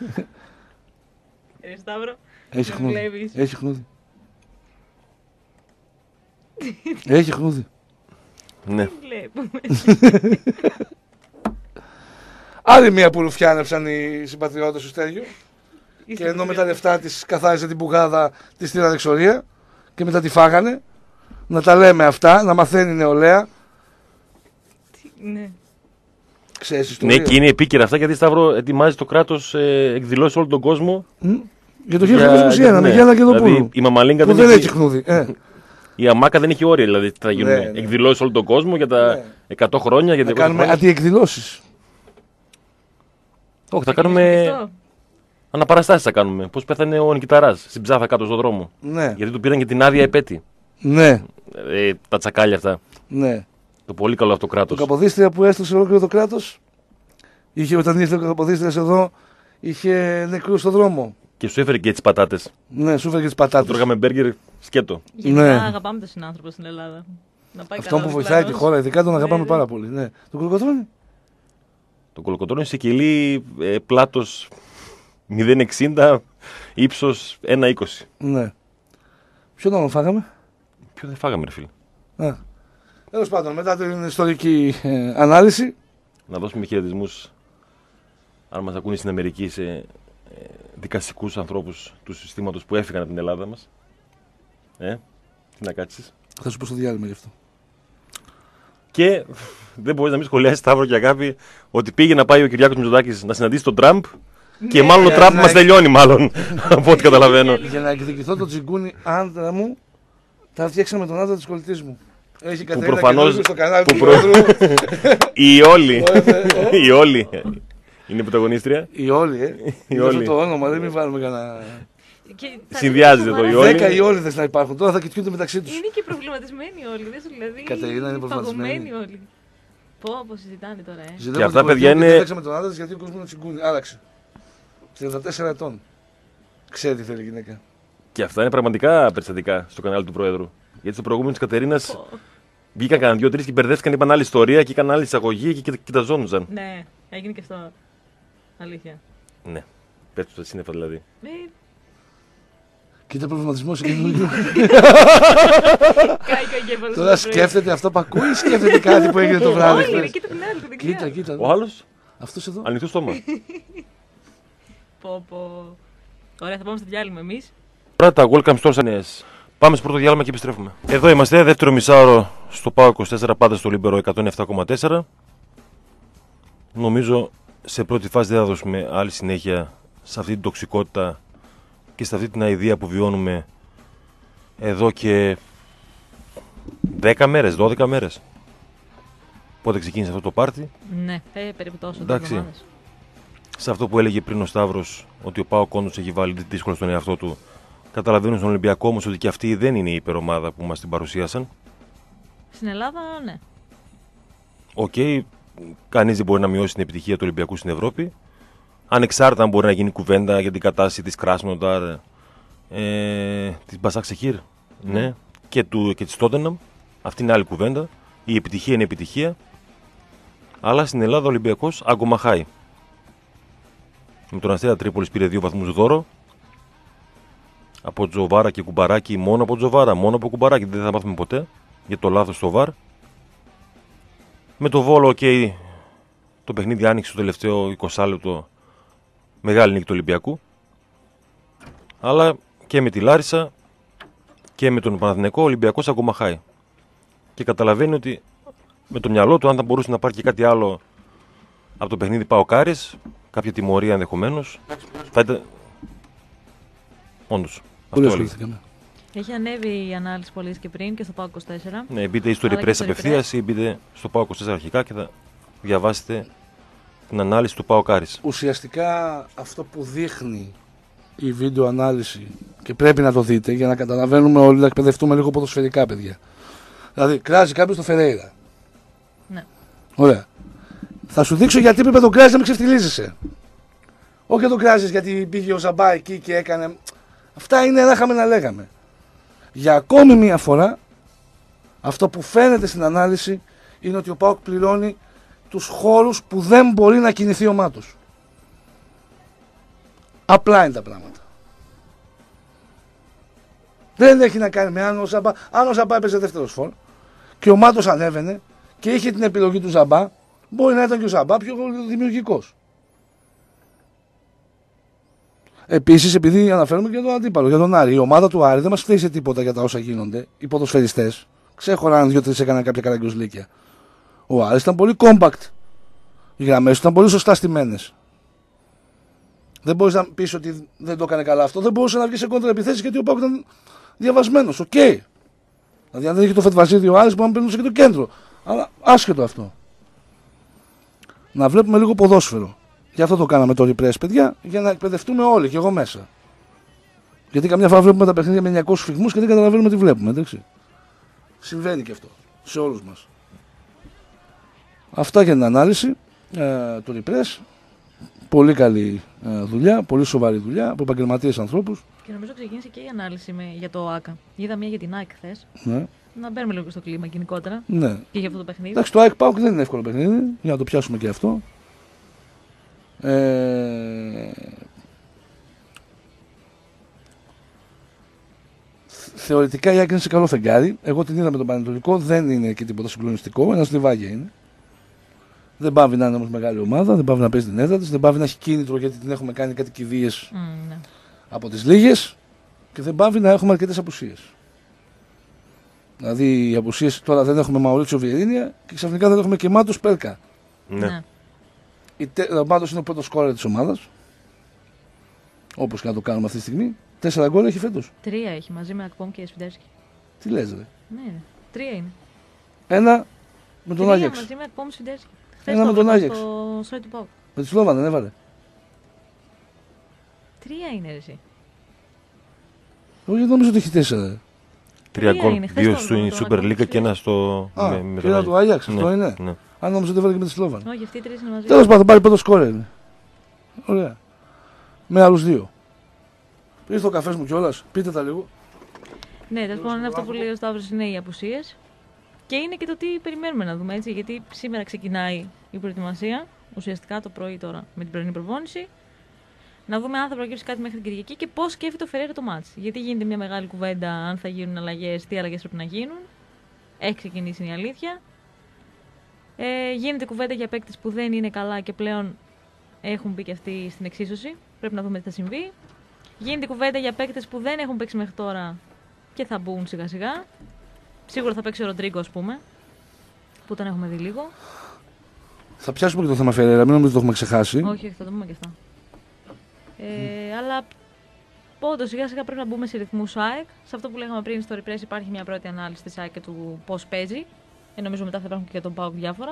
Σταύρο. Έχει δεν χνούδι. βλέπεις. Έχει χνούδι. Έχει χνούδι. Ναι. Δεν βλέπουμε. Άλλη μία που ρουφιάνεψαν οι συμπατριώτες του Στέργιου. Και ενώ με τα λεφτά της καθάρισε την πουγάδα, της στείλανε εξορία και μετά τη φάγανε. Να τα λέμε αυτά, να μαθαίνει η νεολαία. Ναι. Ξέρεις Ναι, ιστορία. και είναι επίκαιρα αυτά γιατί Σταύρο ετοιμάζει το κράτος εκδηλώσει σε όλο τον κόσμο. Για το 1921 με Γιάννα Κεδοπούλου. Δηλαδή η Μαμαλίνκα Που δεν έχει χνούδι. Η Αμάκα δεν έχει όρια, δηλαδή θα γίνουν Ναι. εκδηλώσεις σε όλο τον κόσμο για τα 100 χρόνια. Για Να 200 κάνουμε χρόνια. αντιεκδηλώσεις. Όχι, θα κάνουμε. Αναπαραστάσεις θα κάνουμε. Πώς πέθανε ο Νικηταράς στην Ψάθα κάτω στον δρόμο. Ναι, Γιατί του πήραν και την άδεια επέτη. ναι, Τα τσακάλια αυτά. ναι. Το πολύ καλό αυτό Το κράτος. Καποδίστρια που έστωσε ολόκληρο το κράτος, όταν ήρθε ο Καποδίστριας εδώ, είχε νεκρούς στον δρόμο. Και σου έφερε και τις πατάτες. Ναι, σου έφερε και τις Το πατάτες. τρώγαμε μπέργκερ σκέτο. Γενικά Ναι. αγαπάμε τον συνάνθρωπο στην Ελλάδα. Να πάει Αυτό καλά που ο βοηθάει τη διπλανός. χώρα, ειδικά τον αγαπάμε Ναι, πάρα πολύ. Ναι. Το κολοκοτρώνει. Το κολοκοτρώνει σε κελί πλάτος 0,60, ύψος 1,20. Ναι. Ποιον άλλο φάγαμε? Ποιο δεν φάγαμε, ρε φίλε. Τέλος πάντων, μετά την ιστορική ανάλυση. Να δώσουμε χαιρετισμούς, αν μας ακούνε στην Αμερική, σε δικαστικούς ανθρώπους του συστήματος που έφυγαν από την Ελλάδα μας. Τι να κάτσεις. Θα σου πω στο διάλειμμα γι' αυτό. Και δεν μπορείς να μην σχολιάσεις, Σταύρο και Αγάπη, ότι πήγε να πάει ο Κυριάκος Μητσοτάκης να συναντήσει τον Τραμπ και μάλλον ο Τραμπ ναι. μας τελειώνει, μάλλον, από ό,τι καταλαβαίνω. Για να εκδικηθώ το τσιγκούνι άντρα μου, θα φτιάξαμε τον άντρα της κολλητής μου. Έχει Κατερίνα προφανώς- Κεντρούκου στο κανάλι που του προ- Πρόεδρου. Η Όλη είναι πρωταγωνίστρια. Η Όλη, Η Είναι αυτό Όλη. το όνομα, δεν μην βάλουμε κανένα. Και θα Συνδυάζεται είναι το σοβαρά. Όλη. 10 οι Όλιδες να υπάρχουν. Τώρα θα κοιτούνται μεταξύ τους. Είναι και προβληματισμένοι όλοι. Δεν σου δηλαδή. Κατερίνα είναι προβληματισμένη. παγωμένοι όλοι. Πω, συζητάνε τώρα, Ζητάμε αυτά, την παιδιά, κολλητή μου είναι- και φτιάξαμε τον άντρα της γιατί ο κόσμος είναι τσιγκούνι. Άλλαξε. 34 ετών. Ξέρει τι θέλει η γυναίκα. Και αυτά είναι πραγματικά περιστατικά στο κανάλι του Πρόεδρου. Γιατί στο προηγούμενο τη Κατερίνα βγήκαν κανένα 2-3 και μπερδεύτηκαν, είπαν άλλη ιστορία και είχαν άλλη εισαγωγή και κοιταζόντουσαν. Ναι, έγινε και αυτό. Αλήθεια. Ναι, πέφτουν στα σύννεφα δηλαδή. Κοίτα προβληματισμός εκεί. Κάηκε ο εγκέφαλος. Τώρα σκέφτεται αυτό που ακούει ή σκέφτεται κάτι που έγινε το βράδυ. Όχι, ρε, χθες. κοίτα την άλλη του Κοίτα, δεξιά. κοίτα. Ο άλλο Αυτός εδώ. ανοιχτό στόμα. Πω. Ωραία, θα πάμε στο διάλειμμα εμείς. Τώρα τα welcome stores νέες. Πάμε στο πρώτο διάλειμμα και επιστρέφουμε. Εδώ είμαστε, δεύτερο μισάωρο στο ΠΑΟ 24, πάντα στο Λίμπερο 107,4. Νομίζω σε πρώτη φάση δεν θα δώσουμε άλλη συνέχεια σε αυτή την τοξικότητα και σε αυτή την αηδία που βιώνουμε εδώ και 10 μέρες, 12 μέρες. Πότε ξεκίνησε αυτό το πάρτι. Ναι, περίπου τόσο. Εντάξει. 2 εβδομάδες. Σε αυτό που έλεγε πριν ο Σταύρος, ότι ο ΠΑΟΚ όντως έχει βάλει δύσκολα στον εαυτό του. Καταλαβαίνω στον Ολυμπιακό όμως ότι και αυτή δεν είναι η υπερομάδα που μας την παρουσίασαν. Στην Ελλάδα, ναι. Οκ, κανείς δεν μπορεί να μειώσει την επιτυχία του Ολυμπιακού στην Ευρώπη. Ανεξάρτητα αν μπορεί να γίνει κουβέντα για την κατάσταση της Κράσνονταρ, της Μπασάκ Σεχίρ, ναι, και της Τότεναμ. Αυτή είναι άλλη κουβέντα. Η επιτυχία είναι επιτυχία. Αλλά στην Ελλάδα ο Ολυμπιακός αγκομαχάει. Με τον Αστέρα Τρίπολης πήρε 2 βαθμούς δώρο. Από Τζοβάρα και Κουμπαράκι, μόνο από Τζοβάρα, μόνο από Κουμπαράκι. Δεν θα μάθουμε ποτέ για το λάθος στο ΒΑΡ. Με το Βόλο, οκ, το παιχνίδι άνοιξε το τελευταίο 20 λεπτό. Μεγάλη νίκη του Ολυμπιακού. Αλλά και με τη Λάρισα και με τον Παναθηναϊκό ο Ολυμπιακός αγκομαχάει. Και καταλαβαίνει ότι με το μυαλό του, αν θα μπορούσε να πάρει και κάτι άλλο από το παιχνίδι ΠΑΟΚ-Άρης, κάποια τιμωρία ενδεχομένως, θα ήταν. Όντως. Πολύ Αυτό έλεγε. ασχοληθήκαμε. Έχει ανέβει η ανάλυση πολύ και πριν και στο ΠΑΟΚ 24. Ναι, μπείτε στο Αλλά και Repress στο απευθείας ή μπείτε στο ΠΑΟΚ 24 αρχικά και θα διαβάσετε την ανάλυση του ΠΑΟΚ Άρης. Ουσιαστικά αυτό που δείχνει η βίντεο ανάλυση και πρέπει να το δείτε για να καταλαβαίνουμε όλοι να εκπαιδευτούμε λίγο ποδοσφαιρικά, παιδιά. Δηλαδή, κράζει κάποιο το Φερέιρα. Ναι. Ωραία. Θα σου δείξω γιατί πρέπει να τον κράζει να μην ξεφτιλίζεσαι. Όχι να τον κράζει γιατί πήγε ο Ζαμπά εκεί και έκανε. Αυτά είναι να είχαμε να λέγαμε. Για ακόμη μία φορά, αυτό που φαίνεται στην ανάλυση είναι ότι ο ΠΑΟΚ πληρώνει τους χώρους που δεν μπορεί να κινηθεί ο Μάτος. Απλά είναι τα πράγματα. Δεν έχει να κάνει με αν ο Ζαμπά έπαιζε δεύτερος φόρ και ο Μάτος ανέβαινε και είχε την επιλογή του Ζαμπά, μπορεί να ήταν και ο Ζαμπά πιο δημιουργικός. Επίσης, επειδή αναφέρουμε και τον αντίπαλο, για τον Άρη, η ομάδα του Άρη δεν μας φταίει σε τίποτα για τα όσα γίνονται. Οι ποδοσφαιριστές ξέχωραν 2-3 έκαναν κάποια καραγκιόζλικια. Ο Άρης ήταν πολύ compact. Οι γραμμές ήταν πολύ σωστά στημένες. Δεν μπορείς να πεις ότι δεν το έκανε καλά αυτό. Δεν μπορούσε να βγει σε κόντρα επιθέσεις γιατί ο ΠΑΟΚ ήταν διαβασμένος. Οκ. Δηλαδή, αν δεν είχε το Φετβαζίδη ο Άρης, μπορεί να περνούσε και το κέντρο. Αλλά άσχετο αυτό. Να βλέπουμε λίγο ποδόσφαιρο. Γι' αυτό το κάναμε το repress, παιδιά, για να εκπαιδευτούμε όλοι, και εγώ μέσα. Γιατί καμιά φορά βλέπουμε τα παιχνίδια με 900 φυγμούς και δεν καταλαβαίνουμε τι βλέπουμε, εντάξει. Συμβαίνει και αυτό σε όλους μας. Αυτά για την ανάλυση του repress. Πολύ καλή δουλειά, πολύ σοβαρή δουλειά από επαγγελματίες ανθρώπους. Και νομίζω ξεκίνησε και η ανάλυση για το ΆΚΑ. Είδα μία για την ΑΕΚ χθες. Ναι. Να μπαίνουμε λίγο στο κλίμα γενικότερα. Ναι. Και για αυτό το παιχνίδι. Εντάξει, το ΑΕΚ ΠΑΟΚ δεν είναι εύκολο παιχνίδι, για να το πιάσουμε και αυτό. Θεωρητικά η ΑΕΚ είναι σε καλό φεγγάρι. Εγώ την είδα με τον Πανετολικό, δεν είναι και τίποτα συγκλονιστικό. Ένας Λιβάγια είναι. Δεν πάβει να είναι όμως μεγάλη ομάδα, δεν πάβει να παίζει την έδρα της, δεν πάβει να έχει κίνητρο γιατί την έχουμε κάνει κάτι κηδείες Ναι. από τις λίγες και δεν πάβει να έχουμε αρκετές απουσίες. Δηλαδή οι απουσίες τώρα δεν έχουμε Μαουρίτσιο Βιερίνια και ξαφνικά δεν έχουμε και Μάτος Πέρκα. Ναι. Ο Μάτος είναι ο πρώτος σκόρερ της ομάδας. Όπως και να το κάνουμε αυτή τη στιγμή. 4 γκολ έχει φέτος. 3 έχει μαζί με Ακπόμ και Σφιντέρσκι. Τι λες ρε. Ναι, 3 είναι. Ένα με τον 3 Άγιαξ. μαζί με Ακπόμ Σφιντέρσκι. Ένα με τον Άγιαξ. Στο σόι του ΠΑΟΚ. Με τη Σλόβαν δεν έβαλε. 3 είναι ρε εσύ. Όχι, νομίζω ότι έχει 4. 3 γκολ. είναι, χθες 2 το στην έβαλε, Super League και ένα στο. Και ένα του Άγιαξ, αυτό είναι. Ναι. Αν νομίζω ότι έβαλε και με τη Σλόβαν. Όχι, αυτοί οι 3 είναι μαζί. Τέλος πάντων, πάλι πρώτο σκόρερ είναι. Ωραία. Με άλλους 2. Ήρθε ο καφές μου κιόλας. Πείτε τα λίγο. Ναι, τέλος πάντων, αυτό που λέει ο Σταύρος είναι οι απουσίες. Και είναι και το τι περιμένουμε να δούμε έτσι. Γιατί σήμερα ξεκινάει η προετοιμασία. Ουσιαστικά το πρωί τώρα με την πρωινή προπόνηση. Να δούμε αν θα προκύψει κάτι μέχρι την Κυριακή και πώς σκέφτεται ο Φεραίρα το μάτς. Γιατί γίνεται μια μεγάλη κουβέντα αν θα γίνουν αλλαγές, τι αλλαγές πρέπει να γίνουν. Έχει ξεκινήσει η αλήθεια. Γίνεται κουβέντα για παίκτες που δεν είναι καλά και πλέον έχουν μπει και αυτοί στην εξίσωση. Πρέπει να δούμε τι θα συμβεί. Γίνεται κουβέντα για παίκτες που δεν έχουν παίξει μέχρι τώρα και θα μπουν σιγά σιγά. Σίγουρα θα παίξει ο Ροντρίγκο, ας πούμε, που τον έχουμε δει λίγο. Θα πιάσουμε και το θέμα Φεραίρα, μην νομίζω ότι το έχουμε ξεχάσει. Όχι, θα το πούμε και αυτά. Αλλά όντως σιγά σιγά πρέπει να μπούμε σε ρυθμούς ΑΕΚ. Σε αυτό που λέγαμε πριν στο repress υπάρχει μια πρώτη ανάλυση της ΑΕΚ και του πώς παίζει. Νομίζω μετά θα υπάρχουν και για τον ΠΑΟΚ διάφορα.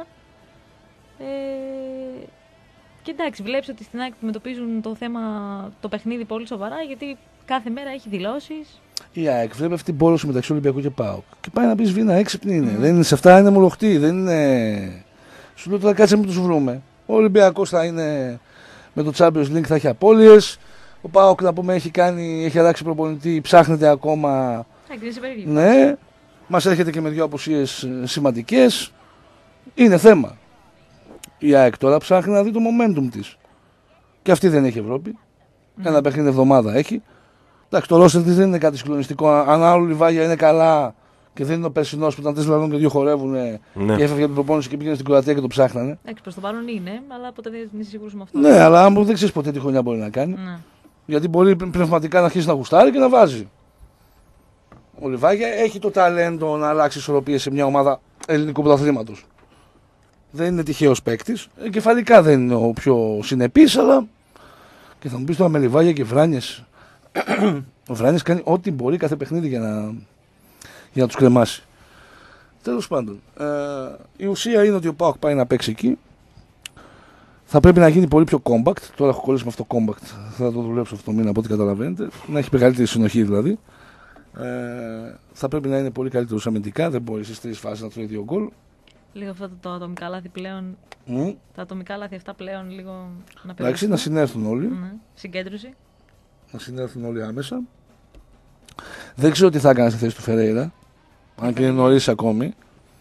Και εντάξει, βλέπεις ότι στην ΑΕΚ αντιμετωπίζουν το θέμα, το παιχνίδι πολύ σοβαρά, γιατί κάθε μέρα έχει δηλώσεις. Η ΑΕΚ βλέπει αυτή την πόλωση μεταξύ Ολυμπιακού και ΠΑΟΚ. Και πάει να πει Βίνα, έξυπνη είναι. Δεν είναι σε αυτά, είναι μολοχτή. Δεν είναι. Σου λέω τώρα κάτσε μην του βρούμε. Ο Ολυμπιακός θα είναι με το Champions League, θα έχει απώλειες. Ο ΠΑΟΚ να πούμε έχει αλλάξει προπονητή, ψάχνεται ακόμα. Ναι, μας έρχεται και με 2 απουσίες σημαντικές. Είναι θέμα. Η ΑΕΚ τώρα ψάχνει να δει το momentum της. Και αυτή δεν έχει Ευρώπη. Ένα παιχνίδι εβδομάδα έχει. Εντάξει, το ρόστερ της δεν είναι κάτι συγκλονιστικό. Αν άλλο Λιβάγια είναι καλά και δεν είναι ο περσινός που ήταν 4 λεπτών και 2 χορεύουν και έφευγε από την προπόνηση και πήγαινε στην Κροατία και το ψάχνανε. Εντάξει, προς το παρόν είναι, αλλά ποτέ δεν είσαι σίγουρος με αυτό. Ναι, αλλά δεν ξέρεις ποτέ τι χρονιά μπορεί να κάνει. Ναι. Γιατί μπορεί πνευματικά να αρχίσει να γουστάρει και να βάζει. Ο Λιβάγια έχει το ταλέντο να αλλάξει ισορροπίες σε μια ομάδα ελληνικού πρωταθλήματος. Δεν είναι τυχαίος παίκτης. Εγκεφαλικά δεν είναι ο πιο συνεπής, αλλά. Και θα μου πεις τώρα με Λιβάγια και Βράνιες. Ο Βράνιες κάνει ό,τι μπορεί κάθε παιχνίδι για να τους κρεμάσει. Τέλος πάντων, η ουσία είναι ότι ο ΠΑΟΚ πάει να παίξει εκεί. Θα πρέπει να γίνει πολύ πιο compact. Τώρα έχω κολλήσει με αυτό το compact. Θα το δουλέψω αυτό το μήνα από ό,τι καταλαβαίνετε. Να έχει μεγαλύτερη συνοχή δηλαδή. Θα πρέπει να είναι πολύ καλύτερο αμυντικά. Δεν μπορεί στις 3 φάσεις να τρώει 2 γκολ. Λίγο αυτά τα ατομικά λάθη πλέον. Τα ατομικά λάθη αυτά πλέον λίγο να περιορίσουν. Εντάξει, να συνέρθουν όλοι. Συγκέντρωση. Να συνέρθουν όλοι άμεσα. Δεν ξέρω τι θα έκανε στη θέση του Φερέιρα. Αν και είναι νωρίς ακόμη.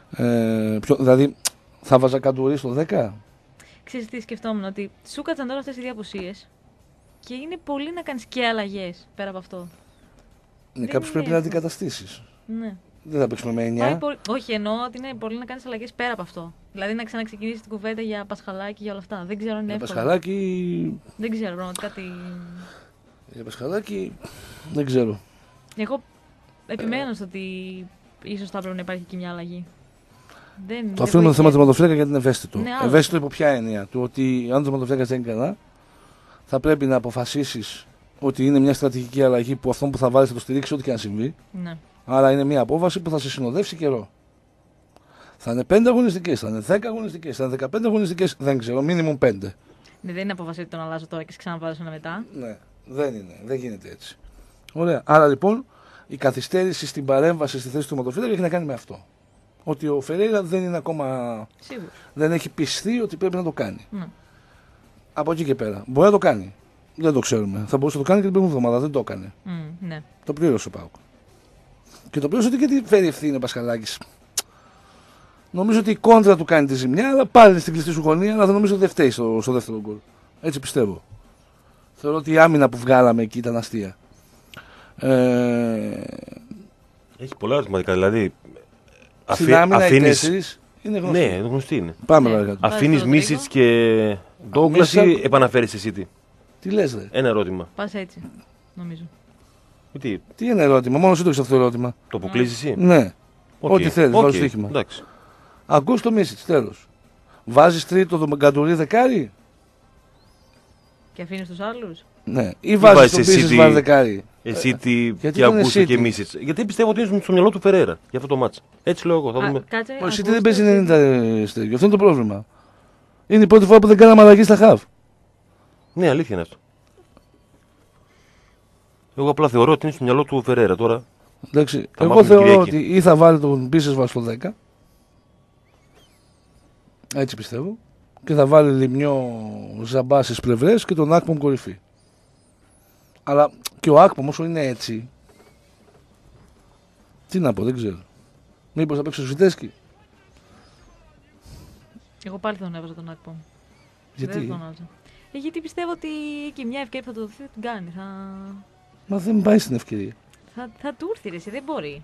Δηλαδή, θα βάζα Καντουρί στο 10. Ξέρεις τι σκεφτόμουν, ότι σου κάτσαν τώρα αυτές οι δύο απουσίες και είναι πολύ να κάνεις και αλλαγές πέρα από αυτό. Δεν Κάποιος είναι πρέπει να εύκολο. αντικαταστήσεις. Ναι. Δεν θα παίξουμε με 9. Όχι, εννοώ ότι είναι πολύ να κάνεις αλλαγές πέρα από αυτό. Δηλαδή να ξαναξεκινήσεις την κουβέντα για Πασχαλάκη, για όλα αυτά. Δεν ξέρω αν είναι Για εύκολο. Πασχαλάκη. Δεν ξέρω πραγματικά τι. Για Πασχαλάκη. Δεν ξέρω. Εγώ επιμένω στο ότι ίσως θα έπρεπε να υπάρχει και μια αλλαγή. Το αφήνουμε το θέμα του τερματοφύλακα γιατί είναι ευαίσθητο. Ναι, Ευαίσθητο υπό ποια έννοια? Του ότι αν το τερματοφύλακα δεν είναι καλά, θα πρέπει να αποφασίσεις ότι είναι μια στρατηγική αλλαγή που αυτόν που θα βάλει θα το στηρίξει ό,τι και αν συμβεί. Ναι. Άρα είναι μια απόφαση που θα σε συνοδεύσει καιρό. Θα είναι 5 αγωνιστικές, θα είναι 10 αγωνιστικές, θα είναι 15 αγωνιστικές, δεν ξέρω, minimum 5. Ναι, δεν είναι απόφαση ότι τον αλλάζω τώρα και σε ξαναβάζω ένα μετά. Ναι, δεν είναι, δεν γίνεται έτσι. Ωραία. Άρα λοιπόν η καθυστέρηση στην παρέμβαση στη θέση του τερματοφύλακα έχει να κάνει με αυτό. Ότι ο Φερέιρα δεν είναι ακόμα. Σίγουρα. Δεν έχει πιστεί ότι πρέπει να το κάνει. Ναι. Από εκεί και πέρα. Μπορεί να το κάνει. Δεν το ξέρουμε. Θα μπορούσε να το κάνει και την προηγούμενη εβδομάδα. Δεν το έκανε. Ναι. Το πλήρωσε ο ΠΑΟΚ. Και το πλήρωσε ότι και τι φέρει ευθύνη ο Πασχαλάκης. Νομίζω ότι η κόντρα του κάνει τη ζημιά, αλλά πάλι είναι στην κλειστή σου γωνία, αλλά δεν νομίζω ότι δεν φταίει στο δεύτερο γκολ. Έτσι πιστεύω. Θεωρώ ότι η άμυνα που βγάλαμε εκεί ήταν αστεία. Έχει πολλά ερωτηματικά. Δηλαδή. Στην άμυνα αφήνεις... οι 4 είναι γνωστοί. Ναι, γνωστή είναι. Πάμε Ναι. παρακάτω. Αφήνεις το Μίσιτς Ροντρίγκο. και Ντόγκλας Μέσα- ή επαναφέρεις εσύ τι? Τι λες ρε. Ένα ερώτημα. Πας έτσι, νομίζω. Τι, Τι είναι ερώτημα, μόνο σου το έχεις αυτό το ερώτημα. το αποκλείζεις εσύ? Ναι. Οκ. Ό,τι θέλεις, Οκ. βάλω στοίχημα. Εντάξει. Ακούς το Μίσιτς, τέλος. Βάζεις τρίτο τον Καντουρί δεκάρι. Και αφήνεις τους άλλους. Ναι. Ή βάζεις βάζεις τον εσύ Μίσιτς τι- βάζει δεκάρι. Εσύ τι γιατί και δεν ακούσε είναι και City. Μίσιτς? Γιατί πιστεύω ότι είναι στο μυαλό του Φεραίρα για αυτό το μάτς. Έτσι λέω εγώ. Θα δούμε. Κάτσε. Ο City ακούστε δεν παίζει ότι- 90 στέγιο. Αυτό είναι το πρόβλημα. Είναι η πρώτη φορά που δεν κάναμε αλλαγή στα χαβ. Ναι, αλήθεια είναι αυτό. Εγώ απλά θεωρώ ότι είναι στο μυαλό του Φεραίρα τώρα. Εντάξει, Θα εγώ μάθουμε θεωρώ Κυριακή. ότι ή θα βάλει τον Μπίσεσβα στο 10. Έτσι πιστεύω. Και θα βάλει Λιμνιό Ζαμπά στις πλευρές και τον Άκπομ κορυφή. Αλλά και ο Άκπομ όσο είναι έτσι. Τι να πω, δεν ξέρω. Μήπως θα παίξει ο Σβιτέσκι. Εγώ πάλι θα τον έβαζα τον Ακπομ. Δεν Γιατί. τον έβαζα. Γιατί πιστεύω ότι εκεί μια ευκαιρία που θα το δοθεί θα την κάνει. Μα δεν πάει στην ευκαιρία. Θα του έρθει ρε, εσύ, δεν μπορεί.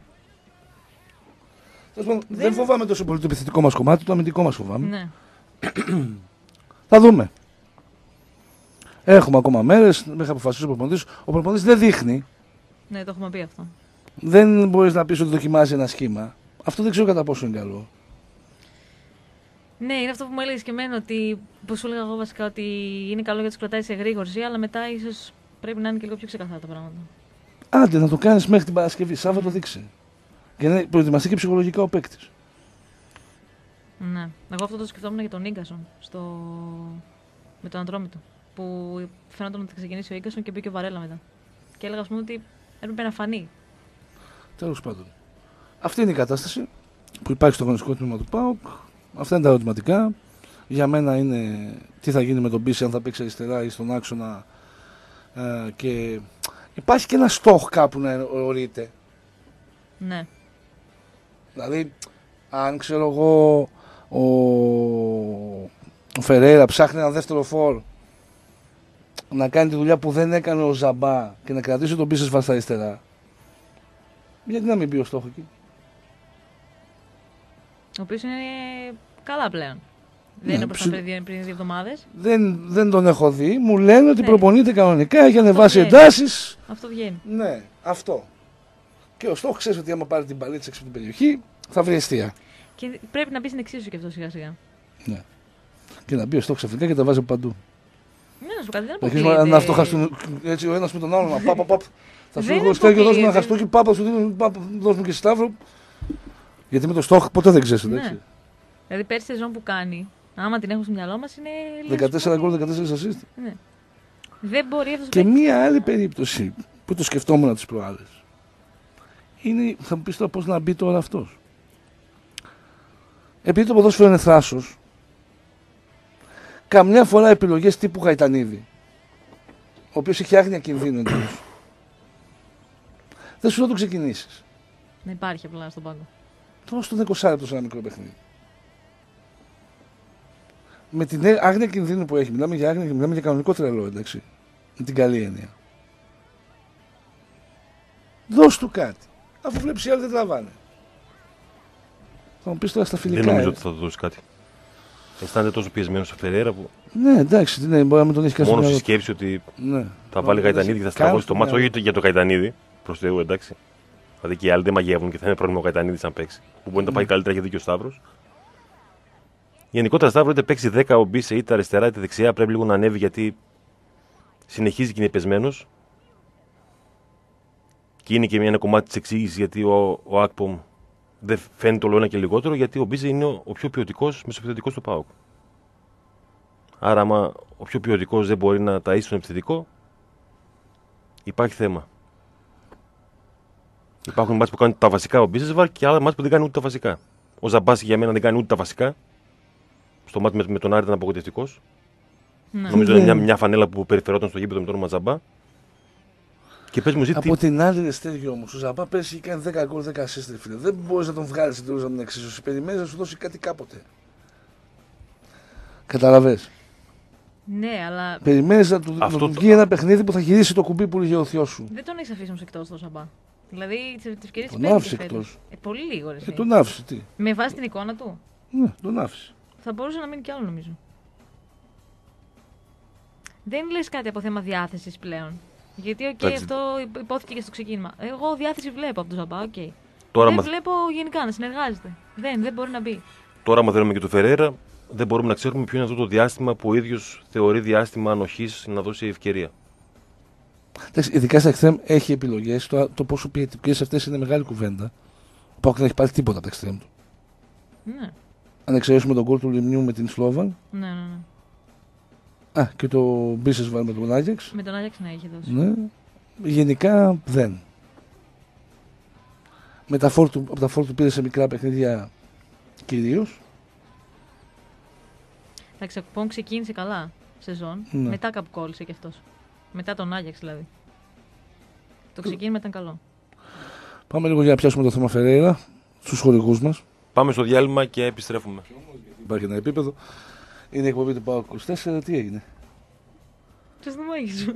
Τέλος πάντων, δεν φοβάμαι τόσο πολύ το επιθετικό μας κομμάτι, το αμυντικό μας φοβάμαι. Ναι. Θα δούμε. Έχουμε ακόμα μέρες, μέχρι αποφασίσει ο προπονητής. Ο προπονητής δεν δείχνει. Ναι, το έχουμε πει αυτό. Δεν μπορείς να πεις ότι δοκιμάζει ένα σχήμα. Αυτό δεν ξέρω κατά πόσο είναι καλό. Ναι, είναι αυτό που μου έλεγε και εμένα, ότι. Που σου έλεγα εγώ βασικά ότι είναι καλό γιατί του κρατάει σε γρήγορση, αλλά μετά ίσως πρέπει να είναι και λίγο πιο ξεκαθαρά τα πράγματα. Άντε να το κάνεις μέχρι την Παρασκευή. Σάββατο δείξε. Και να προετοιμαστεί και ψυχολογικά ο παίκτης. Ναι. Εγώ αυτό το σκεφτόμουν για τον Ίγκασον με τον Αντρόμητο. Που φαίνονταν ότι θα ξεκινήσει ο Ίγκασον και μπήκε ο Βαρέλα μετά. Και έλεγα, ας πούμε, ότι έπρεπε να φανεί. Τέλος πάντων. Αυτή είναι η κατάσταση που υπάρχει στο αγωνιστικό τμήμα του ΠΑΟΚ. Αυτά είναι τα ερωτηματικά. Για μένα είναι τι θα γίνει με τον Μπίση, αν θα παίξει αριστερά ή στον άξονα. Και υπάρχει και ένα στόχο κάπου να ορείται. Ναι. Δηλαδή, αν ξέρω εγώ, ο Φερέιρα ψάχνει ένα δεύτερο φόρ να κάνει τη δουλειά που δεν έκανε ο Ζαμπά και να κρατήσει τον Μπίσεσβα στα αριστερά. Γιατί να μην μπει ο στόχο εκεί. Ο οποίος είναι καλά πλέον. Δεν είναι όπως ήταν πριν 2 εβδομάδες. Δεν τον έχω δει. Μου λένε ότι Ναι. προπονείται κανονικά, έχει ανεβάσει βγαίνει. εντάσεις. Αυτό βγαίνει. Ναι, αυτό. Και ο στόχο ξέρει ότι άμα πάρει την παλίτσα έξω από την περιοχή θα βρει αιστεία. Και πρέπει να μπει στην εξίσωση και αυτό σιγά σιγά. Ναι. Και να μπει ο στόχο ξαφνικά και τα βάζει από παντού. Ναι, να σου πω κάτι, δεν Αρχίζουμε αποκλείεται. να φτωχαστούν έτσι ο ένα με τον άλλον. Παπ. Θα σου Δεν έχω στέγιο, δώσ' μου ένα αποκλείεται. χαστούκι, πάπα σου δίνω, δώσ' μου και σταύρο. Γιατί με το στόχο ποτέ δεν ξέρει. Ναι. Δηλαδή πέρσι τη σεζόν που κάνει, άμα την έχουμε στο μυαλό μα, είναι. λίγο 14 σπουδή. γκολ, 14 assist. Ναι. Δεν μπορεί αυτό Και μία άλλη περίπτωση που το σκεφτόμουν τις προάλλες. Είναι, θα μου πεις τώρα πώς να μπει τώρα αυτός. Επειδή το ποδόσφαιρο είναι θράσος, καμιά φορά επιλογές τύπου Γαϊτανίδη, ο οποίος έχει άγνοια κινδύνου εντός, δεν σου λέω να το ξεκινήσεις. Να υπάρχει απλά στον πάγκο. Δώσ' του 20 λεπτό σε ένα μικρό παιχνίδι. Με την άγνοια κινδύνου που έχει, μιλάμε για άγνοια και μιλάμε για κανονικό τρελό, εντάξει. Με την καλή έννοια. Δώσ' του κάτι. Αφού βλέπεις οι άλλοι δεν τραβάνε. Θα μου πεις τώρα στα φιλικά. Δεν νομίζω ότι θα του δώσει κάτι. Αισθάνεται τόσο πιεσμένο στο Φεραίρα που. Ναι, εντάξει, ναι, μπορεί να μην τον έχει Μόνο στη σκέψη ότι ναι. θα βάλει Καϊτανίδη και θα στραβώσει το μάτσο. Όχι για το Καϊτανίδη, προς Θεού, εντάξει. Δηλαδή και οι άλλοι δεν μαγεύουν και θα είναι πρόβλημα ο Καϊτανίδης αν παίξει. Που μπορεί να τα πάει καλύτερα, έχει δίκιο ο Σταύρος. Γενικότερα Σταύρο είτε παίξει 10 ο Μπίσε είτε αριστερά είτε δεξιά πρέπει λίγο να ανέβει γιατί συνεχίζει και είναι πεσμένος. Και είναι και ένα κομμάτι της εξήγησης γιατί ο Ακπομ δεν φαίνεται όλο ένα και λιγότερο γιατί ο Μπίσε είναι ο πιο ποιοτικός μεσοεπιθετικός του ΠΑΟΚ. Άρα, άμα ο πιο ποιοτικός δεν μπορεί να ταΐσει τον επιθετικό, υπάρχει θέμα. Υπάρχουν μάτς που κάνουν τα βασικά ο Μπίσεσβαρ και άλλα μάτς που δεν κάνουν ούτε τα βασικά. Ο Ζαμπάς για μένα δεν κάνει ούτε τα βασικά. Στο μάτι με τον Άρη ήταν απογοητευτικός. Ναι. Νομίζω είναι μια φανέλα που περιφερόταν στο γήπεδο με το όνομα Ζαμπά. Και πες μου, Από την άλλη, Στέργιο όμως, ο Ζαμπά πέρσι είχε κάνει 10 γκολ, 10 assist, φίλε. Δεν μπορείς να τον βγάλεις στην τελείως από την εξίσωση. Περιμένεις να σου δώσει κάτι κάποτε. Καταλαβες. Ναι, αλλά Περιμένεις να του βγει ένα παιχνίδι που θα γυρίσει το κουμπί που είχε ο θειός σου. δεν τον έχει αφήσει όμως εκτός το Σαμπά. Δηλαδή τις ευκαιρίες Τον παίρνει άφησε και φέτος. εκτός. Πολύ λίγο, ρε. εσύ. Τον άφησε, τι. Με βάση την εικόνα του. Ναι, τον άφησε. Θα μπορούσε να μείνει κι άλλο νομίζω. Δεν λες κάτι από θέμα διάθεσης πλέον. Γιατί αυτό υπόθηκε και στο ξεκίνημα. Εγώ διάθεση βλέπω από τον Ζαμπά, δεν βλέπω γενικά να συνεργάζεται. Δεν μπορεί να μπει. Τώρα, άμα θέλουμε και το Φεραίρα, δεν μπορούμε να ξέρουμε ποιο είναι αυτό το διάστημα που ο ίδιος θεωρεί διάστημα ανοχής να δώσει ευκαιρία. Ειδικά στα εξτρέμ έχει επιλογές. Το πόσο ποιητικές αυτές είναι μεγάλη κουβέντα. Ο ΠΑΟΚ δεν έχει πάρει τίποτα από τα εξτρέμ του. Ναι. Αν εξαιρέσουμε τον γκολ του Λιμνιού με την Σλόβαν. Ναι. Α, και το Μπίσεσβαρ με τον Άγιαξ. Με τον Άγιαξ να έχει δώσει. Ναι. Γενικά δεν. Από τα φόρ του πήρε σε μικρά παιχνίδια κυρίως. Εντάξει, ο Κουπόν ξεκίνησε καλά σεζόν. Ναι. Μετά κάπου κόλλησε κι αυτός. Μετά τον Άγιαξ δηλαδή. Το ξεκίνημα ήταν καλό. Πάμε λίγο για να πιάσουμε το θέμα Φεραίρα στους χορηγούς μας. Πάμε στο διάλειμμα και επιστρέφουμε. Υπάρχει ένα επίπεδο. Είναι η εκπομπή του ΠΑΟΚ 24. Τι έγινε? Ποιος το μάγει σου.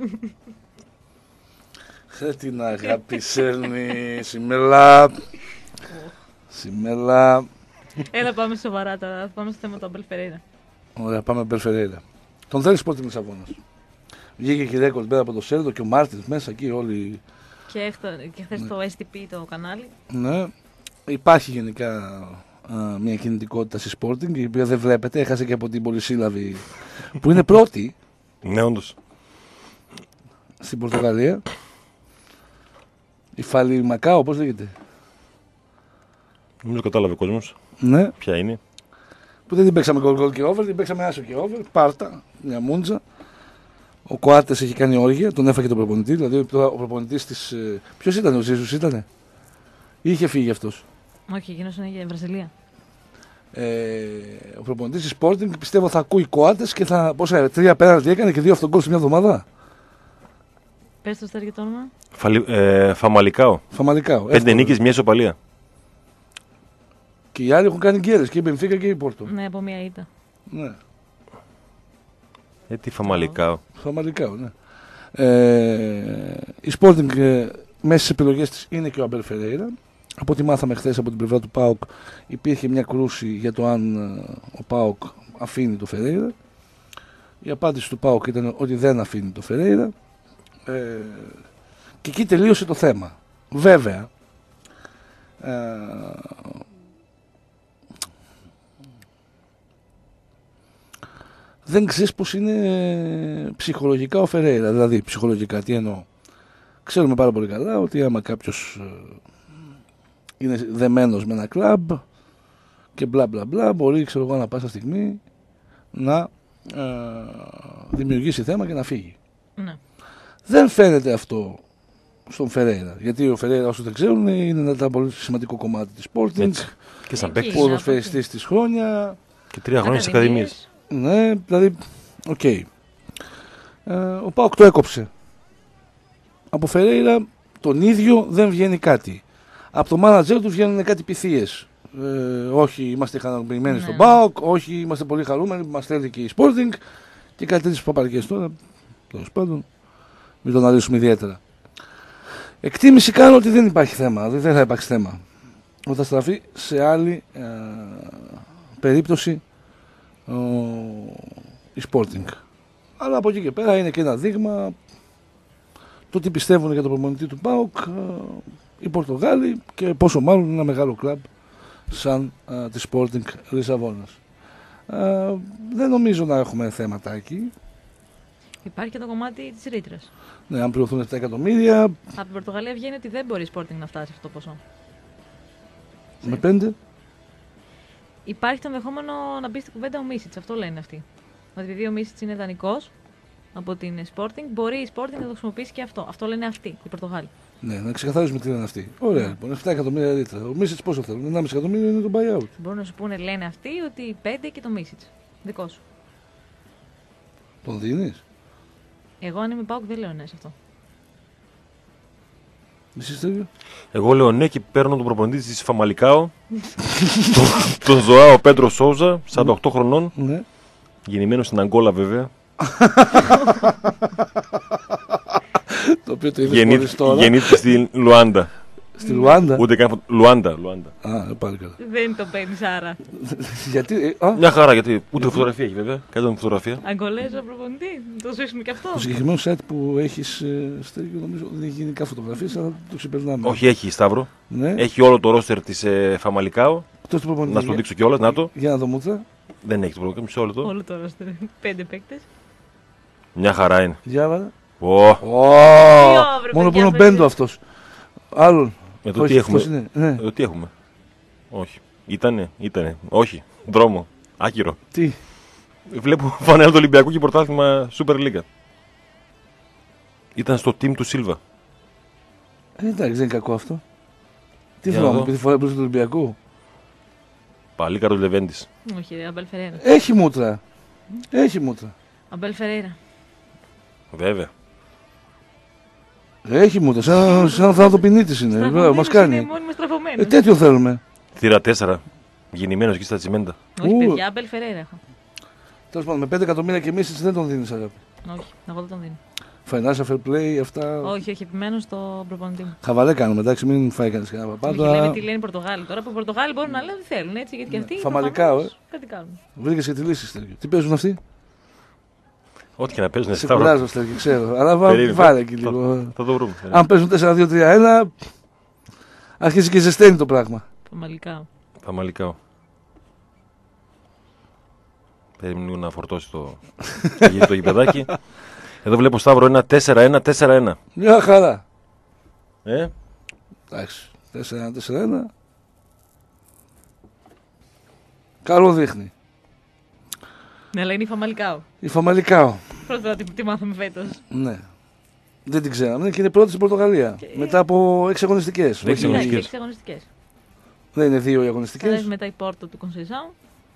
Την αγάπη σέρνει σημέλα. Έλα πάμε σοβαρά τώρα. Πάμε στο θέμα του Αμπέλ Φερέιρα. Ωραία, πάμε Αμπέλ Φερέιρα. Τον θέλει Sporting Λισαβόνας. Βγήκε και ρέκορντ πέρα από το Σέρδο και ο Μάρτιν μέσα εκεί όλοι. Και χθες το STP το κανάλι. Ναι. Υπάρχει γενικά μια κινητικότητα στη Sporting η οποία δεν βλέπετε. Έχασε και από την Πολυσύλλαβη που είναι πρώτη. Ναι, όντως. Στην Πορτογαλία. Η Φαλή Μακάο, πώς λέγεται. Νομίζω κατάλαβε ο κόσμος. Ναι. Ποια είναι. Που δεν την παίξαμε γκολ και over, την παίξαμε άσο και over. Πάρτα, μια μούντζα. Ο Κοάτες έχει κάνει όργια, τον έφαγε τον προπονητή. Δηλαδή ο προπονητής της. Ποιος ήταν, ο Ζήσους ήτανε. Ή είχε φύγει αυτός. Όχι, εκείνος είναι για Βραζιλία. Ο προπονητής της Sporting πιστεύω θα ακούει Κοάτες και θα. Πόσα 3 πέναλτι έκανε και 2 αυτογκόλ σε μια εβδομάδα. Πες το στέρι το όνομα. Φαμαλικάο. 5 νίκες, μια ισοπαλία. Και οι άλλοι έχουν κάνει γκέρες και η Μπενφίκα και η Πόρτο. Ναι, από μια ήττα. Ναι. Τι Φαμαλικάο. Φαμαλικάο, ναι. Η Sporting μέσα στις επιλογές της είναι και ο Αμπέλ Φερέιρα. Από ό,τι μάθαμε χθες από την πλευρά του ΠΑΟΚ υπήρχε μια κρούση για το αν ο ΠΑΟΚ αφήνει το Φερέιρα. Η απάντηση του ΠΑΟΚ ήταν ότι δεν αφήνει το Φερέιρα. Και εκεί τελείωσε το θέμα. Βέβαια, δεν ξέρεις πως είναι ψυχολογικά ο Φερέιρα. Δηλαδή, ψυχολογικά τι εννοώ. Ξέρουμε πάρα πολύ καλά ότι άμα κάποιος είναι δεμένος με ένα κλαμπ και μπλα μπλα μπλα, μπορεί, ξέρω εγώ, ανά πάσα στιγμή να δημιουργήσει θέμα και να φύγει. Ναι. Δεν φαίνεται αυτό στον Φερέιρα. Γιατί ο Φερέιρα, όσοι δεν ξέρουν, είναι ένα πολύ σημαντικό κομμάτι της Sporting. Και σαν παίκτης. Ποδοσφαιριστής της χρόνια. Και 3 χρόνια στις ακαδημίες. Ναι, δηλαδή, οκ. Ο ΠΑΟΚ το έκοψε. Από Φερέιρα τον ίδιο δεν βγαίνει κάτι. Από το μάνατζερ του βγαίνουν κάτι πυθίες. Όχι, είμαστε ικανοποιημένοι Ναι. στον ΠΑΟΚ. Όχι, είμαστε πολύ χαρούμενοι που μας θέλει και η Sporting. Και κάτι τέτοιες παπαρικές τώρα. Τέλος πάντων, μην το αναλύσουμε ιδιαίτερα. Εκτίμηση κάνω ότι δεν υπάρχει θέμα. Δεν θα υπάρξει θέμα. Ότι θα στραφεί σε άλλη περίπτωση η Sporting. Αλλά από εκεί και πέρα είναι και ένα δείγμα το τι πιστεύουν για τον προπονητή του ΠΑΟΚ οι Πορτογάλοι και πόσο μάλλον ένα μεγάλο κλαμπ σαν τη Sporting Λισαβόνας. Δεν νομίζω να έχουμε θέματα εκεί. Υπάρχει και το κομμάτι της ρήτρας. Ναι, αν πληρωθούν 7 εκατομμύρια Από την Πορτογαλία βγαίνει ότι δεν μπορεί η Sporting να φτάσει αυτό το ποσό. με 5. Υπάρχει το ενδεχόμενο να μπει στην κουβέντα ο Μίσιτς, αυτό λένε αυτοί. Ότι επειδή ο Μίσιτς είναι δανεικός από την Sporting, μπορεί η Sporting να το χρησιμοποιήσει και αυτό. Αυτό λένε αυτοί, οι Πορτογάλοι. Ναι, να ξεκαθαρίσουμε τι λένε αυτοί. Ωραία, λοιπόν, 7 εκατομμύρια λίτρα. Ο Μίσιτς πόσο θέλουν, 1,5 εκατομμύριο είναι το buyout. Μπορούν να σου πούνε, λένε αυτοί, ότι 5 και το Μίσιτς. Δικό σου. Τον δίνεις. Εγώ αν είμαι ΠΑΟΚ δεν λέω ναι σε αυτό. Εσύ Στέλιο. Εγώ λέω ναι και παίρνω τον προπονητή της Φαμαλικάο, τον Ζωάο Πέντρο Σόουζα, 48 χρονών, Ναι. γεννημένο στην Αγκόλα βέβαια. Το οποίο το είδες μόλις τώρα. Γεννήθηκε στη Λουάντα. Στη Λουάντα. Ούτε καν Λουάντα. Α, πάλι καλά. Δεν το παίρνει άρα. Γιατί. Μια χαρά γιατί ούτε φωτογραφία έχει βέβαια. Κάτω με φωτογραφία. Αγκολέζο προπονητή, το ζήσουμε και αυτό. Το συγκεκριμένο site που έχεις Στέλιο, νομίζω δεν έχει γενικά φωτογραφίες, αλλά το ξεπερνάμε. Όχι, έχει Σταύρο. Ναι. Έχει όλο το ρόστερ της Φαμαλικάο. Εκτός του προπονητή. Να σου το δείξω κιόλας. Να το. Για να δω μούτρα. Δεν έχει το πρόγραμμα. Μισό λεπτό. Όλο το ρόστερ. 5 παίκτες. Μια χαρά είναι. Για βάλε. Ω, βρε, Μόνο που παιδιά, είναι ο παιδιά. Μπέντο αυτός. Άλλον. εδώ Όχι, τι έχουμε. αυτός είναι. Ναι. Εδώ τι έχουμε. Όχι. Ήτανε. Όχι. Δρόμο. Άκυρο. Τι. Βλέπω φανέλα του Ολυμπιακού και πρωτάθλημα Super League. Ήταν στο team του Σίλβα. Εντάξει, δεν είναι κακό αυτό. Τι Για να θέλω δω. επειδή φοράει μπλούζα του Ολυμπιακού. Παλίκαρος Λεβέντης. Όχι, ρε, Αμπέλ Φερέιρα. Έχει μούτρα. Έχει μούτρα. Αμπέλ Φερέιρα. Βέβαια. Έχει μούτρα. Σαν θανατοπινίτης είναι. Βέβαια, μας Είναι κάνει. μόνιμο στραφωμένο. Τέτοιο θέλουμε. Θύρα 4. Γεννημένος εκεί στα τσιμέντα. Όχι, Ου. παιδιά, Αμπέλ Φερέιρα έχω. Τέλος πάντων, με 5 εκατομμύρια και εμείς δεν τον δίνεις αγάπη. Όχι, εγώ δεν τον δίνω. Financial fair play, αυτά. Όχι, όχι, επιμένω στο προπονητή μου. Χαβαλέ κάνουμε, εντάξει, μην φάει κανείς κανένα Όχι, παπάτα. λέμε τι λένε οι Πορτογάλοι τώρα. Που οι Πορτογάλοι μπορούν να λένε τι θέλουν έτσι. Γιατί και Ναι, αυτοί. Φαμαλικάο, προφανώς, κάτι κάνουν. Βρήκες και τη λύση, Στέλιο. Τι παίζουν αυτοί. Ό,τι και να παίζουν. Σε Σταύρο. κουράζω, Στέλιο, ξέρω. Αλλά Περίμενε, βάλε εκεί λίγο. Θα το βρούμε. Αν παίζουν 4-2-3-1, αρχίζει και ζεσταίνει το πράγμα. Φαμαλικάο. Φαμαλικάο. Περίμενε λίγο να φορτώσει το γηπεδάκι. Εδώ βλέπω Σταύρο ένα 4-1-4-1. Μια χαρά. Εντάξει. 4-1-4-1. Καλό δείχνει. Ναι, αλλά είναι η Φαμαλικάο. Η Φαμαλικάο. Πρώτη φορά τι μάθαμε φέτο. Ναι. Δεν την ξέραμε και είναι πρώτη στην Πορτογαλία. Μετά από 6 αγωνιστικές. Έξι αγωνιστικές. Έχει αγωνιστικέ. Δεν είναι 2 οι Θα ανέβει αγωνιστικές. μετά η Πόρτο του Κονσεϊσάου.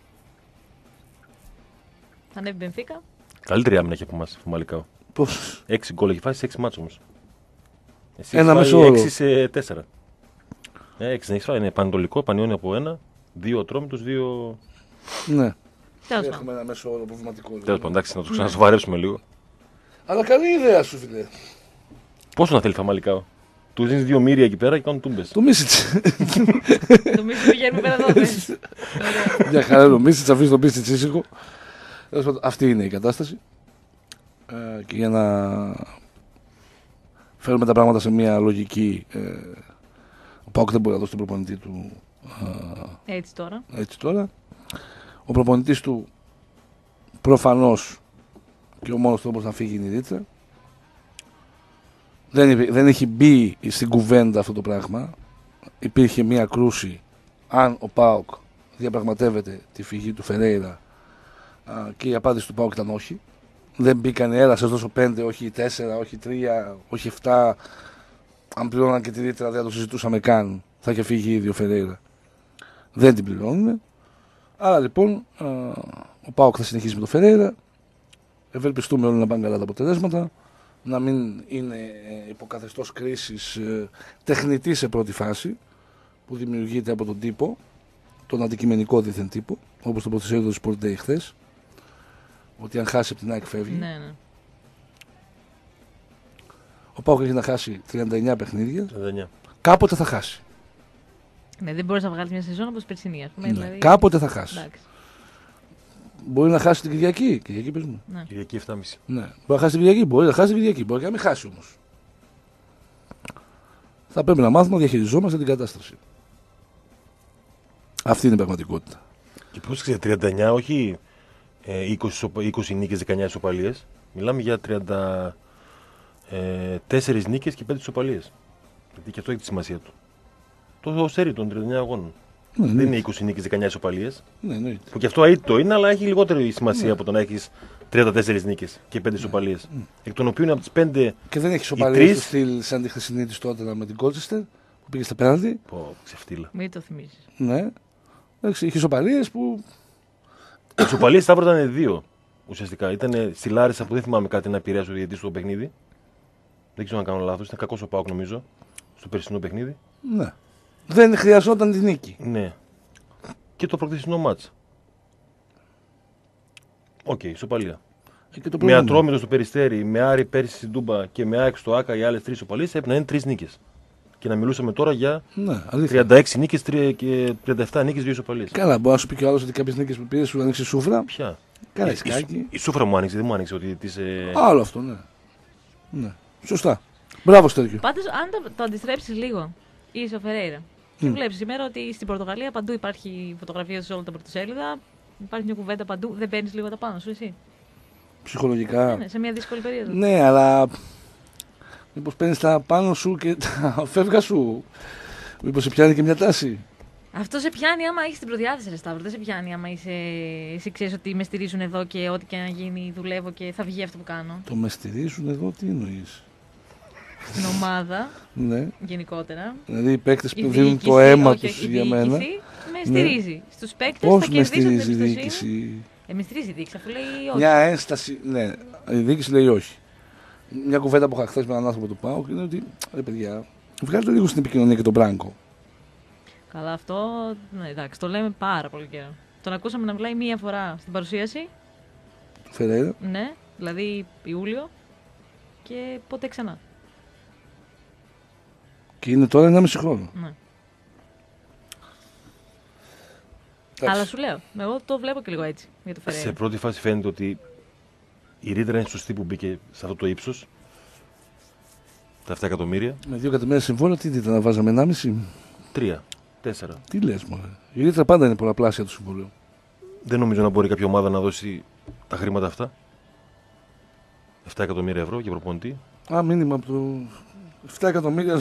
Θα ανέβει η Μπενφίκα. Καλύτερη άμυνα έχει από εμάς, Φαμαλικάο. Πώς. 6 γκολ έχει φάσει σε 6 μάτσο όμως. Εσύ Ένα έχεις μέσο φάει όρο. 6 σε 4. 6 δεν έχει φάει. Είναι Πανετολικό, Πανιόνιο από 1. 2 Ατρόμητος, 2. Ναι. Τέλο πάντων. Έχουμε ένα μέσο όρο προβληματικό. Τέλος πάντων, εντάξει, να το ξανασοβαρεύσουμε λίγο. Αλλά καλή ιδέα σου, φίλε. Πόσο να θέλει Φαμαλικάο. Του δίνει 2 μύρια εκεί πέρα και κάνουν τούμπες. Το Μίσιτς. Νομίζω πηγαίνουμε πέρα εδώ. Μια χαρά το Μίσιτς, αφήσει το Μίσιτς ήσυχο. Τέλος πάντων, αυτή είναι η κατάσταση. Και για να φέρουμε τα πράγματα σε μια λογική. Ο ΠΑΟΚ δεν μπορεί να δώσει τον προπονητή του Έτσι τώρα. έτσι τώρα. Ο προπονητής του προφανώς και ο μόνος τρόπος να φύγει είναι η ρήτρα. Δεν έχει μπει στην κουβέντα αυτό το πράγμα. Υπήρχε μια κρούση αν ο ΠΑΟΚ διαπραγματεύεται τη φυγή του Φερέιρα και η απάντηση του ΠΑΟΚ ήταν όχι. Δεν μπήκαν έλα, σας δώσω 5, όχι 4, όχι 3, όχι 7. Αν πληρώναν και τη ρήτρα δεν το συζητούσαμε καν. Θα είχε φύγει ήδη ο Φερέιρα. Δεν την πληρώνουν. Άρα λοιπόν ο ΠΑΟΚ θα συνεχίσει με το Φερέιρα. Ευελπιστούμε όλοι να πάνε καλά τα αποτελέσματα. Να μην είναι υποκαθεστώς κρίσης τεχνητή σε πρώτη φάση που δημιουργείται από τον τύπο τον αντικειμενικό δίθεν τύπο, όπως το προθεσέριο του Sport Day χθες, ότι αν χάσει από την ΑΕΚ φεύγει. Ναι. Ο ΠΑΟΚ έχει να χάσει 39 παιχνίδια. 39. Κάποτε θα χάσει. Ναι, δεν μπορείς να βγάλεις μια σεζόν όπως περσινή, ας πούμε. Ναι, Δηλαδή... κάποτε θα χάσει. Εντάξει. Μπορεί να χάσει την Κυριακή. Κυριακή πες μου. Ναι. Κυριακή 7.30. Ναι. Μπορεί να χάσει την Κυριακή. Μπορεί να χάσει την Κυριακή. Μπορεί και να μην χάσει όμως. Θα πρέπει να μάθουμε να διαχειριζόμαστε την κατάσταση. Αυτή είναι η πραγματικότητα. Και πρόσεξε 39, όχι 20 νίκες, 19 ισοπαλίες. Μιλάμε για 34 νίκες και 5 ισοπαλίες. Γιατί και αυτό έχει τη σημασία του. Το σέρι των 39 αγώνων. Ναι, Δεν είναι 20 νίκες, 19 ισοπαλίες. Ναι, εννοείται. Που και αυτό αίτητο είναι, αλλά έχει λιγότερη σημασία από το να έχεις 34 νίκες και 5 ισοπαλίες. Εκ των οποίων από τις 5. Και δεν έχει ισοπαλίες του στυλ σαν τη χθεσινή της τότε με την Κόλτσεστερ που πήγε στα πέναλτι. Πω, ξεφτύλα. Μην το θυμίσεις. Ναι. Εντάξει, είχε ισοπαλίες που. Οι ισοπαλίες θα ήταν 2 ουσιαστικά. Ήταν στη Λάρισα που δεν θυμάμαι κάτι να επηρέασε ο διαιτητής στο παιχνίδι. Δεν ξέρω αν κάνω λάθος. Ήταν κακός ο ΠΑΟΚ νομίζω στο περσινό παιχνίδι. Ναι. Δεν χρειαζόταν τη νίκη. Ναι. Και το προχθεσινό μάτς. Οκ, ισοπαλία. Με Ατρόμητο στο Περιστέρι, με Άρη πέρσι στην Τούμπα και με ΑΕΚ στο ΑΚΑ οι άλλες 3 ισοπαλίες έπρεπε να είναι 3 νίκες. Και να μιλούσαμε τώρα για 36 νίκες και 37 νίκες, 2 ισοπαλίες. Καλά, μπορεί να σου πει και ο άλλος ότι κάποιες νίκες που πήρε σου άνοιξε σούφρα. Ποια? Καλά, η σούφρα μου άνοιξε, δεν μου άνοιξε ότι της. Άλλο αυτό, ναι. Ναι. Σωστά. Μπράβο, Στέργιο. Πάντως, αν το αντιστρέψεις λίγο, είσαι ο Φερέιρα. Και βλέπεις σήμερα ότι στην Πορτογαλία παντού υπάρχει φωτογραφία σε όλα τα πρωτοσέλιδα. Υπάρχει μια κουβέντα παντού. Δεν παίρνεις λίγο τα πάνω σου, εσύ? Ψυχολογικά. Ναι, σε μια δύσκολη περίοδο. Ναι, αλλά. Μήπως παίρνεις τα πάνω σου και τα φεύγα σου. Μήπως σε πιάνει και μια τάση. Αυτό σε πιάνει άμα έχεις την προδιάθεση, ρε Σταύρο. Δεν σε πιάνει άμα εσύ ξέρεις ότι με στηρίζουν εδώ και ό,τι και να γίνει δουλεύω και θα βγει αυτό που κάνω. Το με στηρίζουν εδώ, τι εννοείς? Στην ομάδα, ναι. Γενικότερα. Δηλαδή οι παίκτες που δίνουν το αίμα τους για μένα. Με στηρίζει. Ναι. Στους παίκτες πώς θα με κερδίσουν την στηρίζει η εμπιστοσύνη. διοίκηση? Με στηρίζει η διοίκηση, αφού λέει όχι. Μια ένσταση, ναι. Η διοίκηση λέει όχι. Μια κουβέντα που είχα χθες με έναν άνθρωπο του ΠΑΟΚ είναι ότι ρε παιδιά, βγάλτε λίγο στην επικοινωνία και τον Μπράγκο. Καλά, αυτό ναι, εντάξει, το λέμε πάρα πολύ καιρό. Τον ακούσαμε να μιλάει μία φορά στην παρουσίαση. Του Φερέιρα. Ναι, δηλαδή Ιούλιο. Και ποτέ ξανά. Και είναι τώρα 1,5 χρόνο. Ναι. Αλλά σου λέω, εγώ το βλέπω και λίγο έτσι για το Φερέιρα. Σε πρώτη φάση φαίνεται ότι η ρήτρα είναι σωστή που μπήκε σε αυτό το ύψος. Τα 7 εκατομμύρια. Με 2 εκατομμύρια συμβόλαια, τι ήταν να βάζαμε 1,5? 3, 4. Τι λες, μωρέ. Η ρήτρα πάντα είναι πολλαπλάσια του συμβολίου. Δεν νομίζω να μπορεί κάποια ομάδα να δώσει τα χρήματα αυτά. 7 εκατομμύρια ευρώ για προπονητή. Μήνυμα από το 7 εκατομμύρια.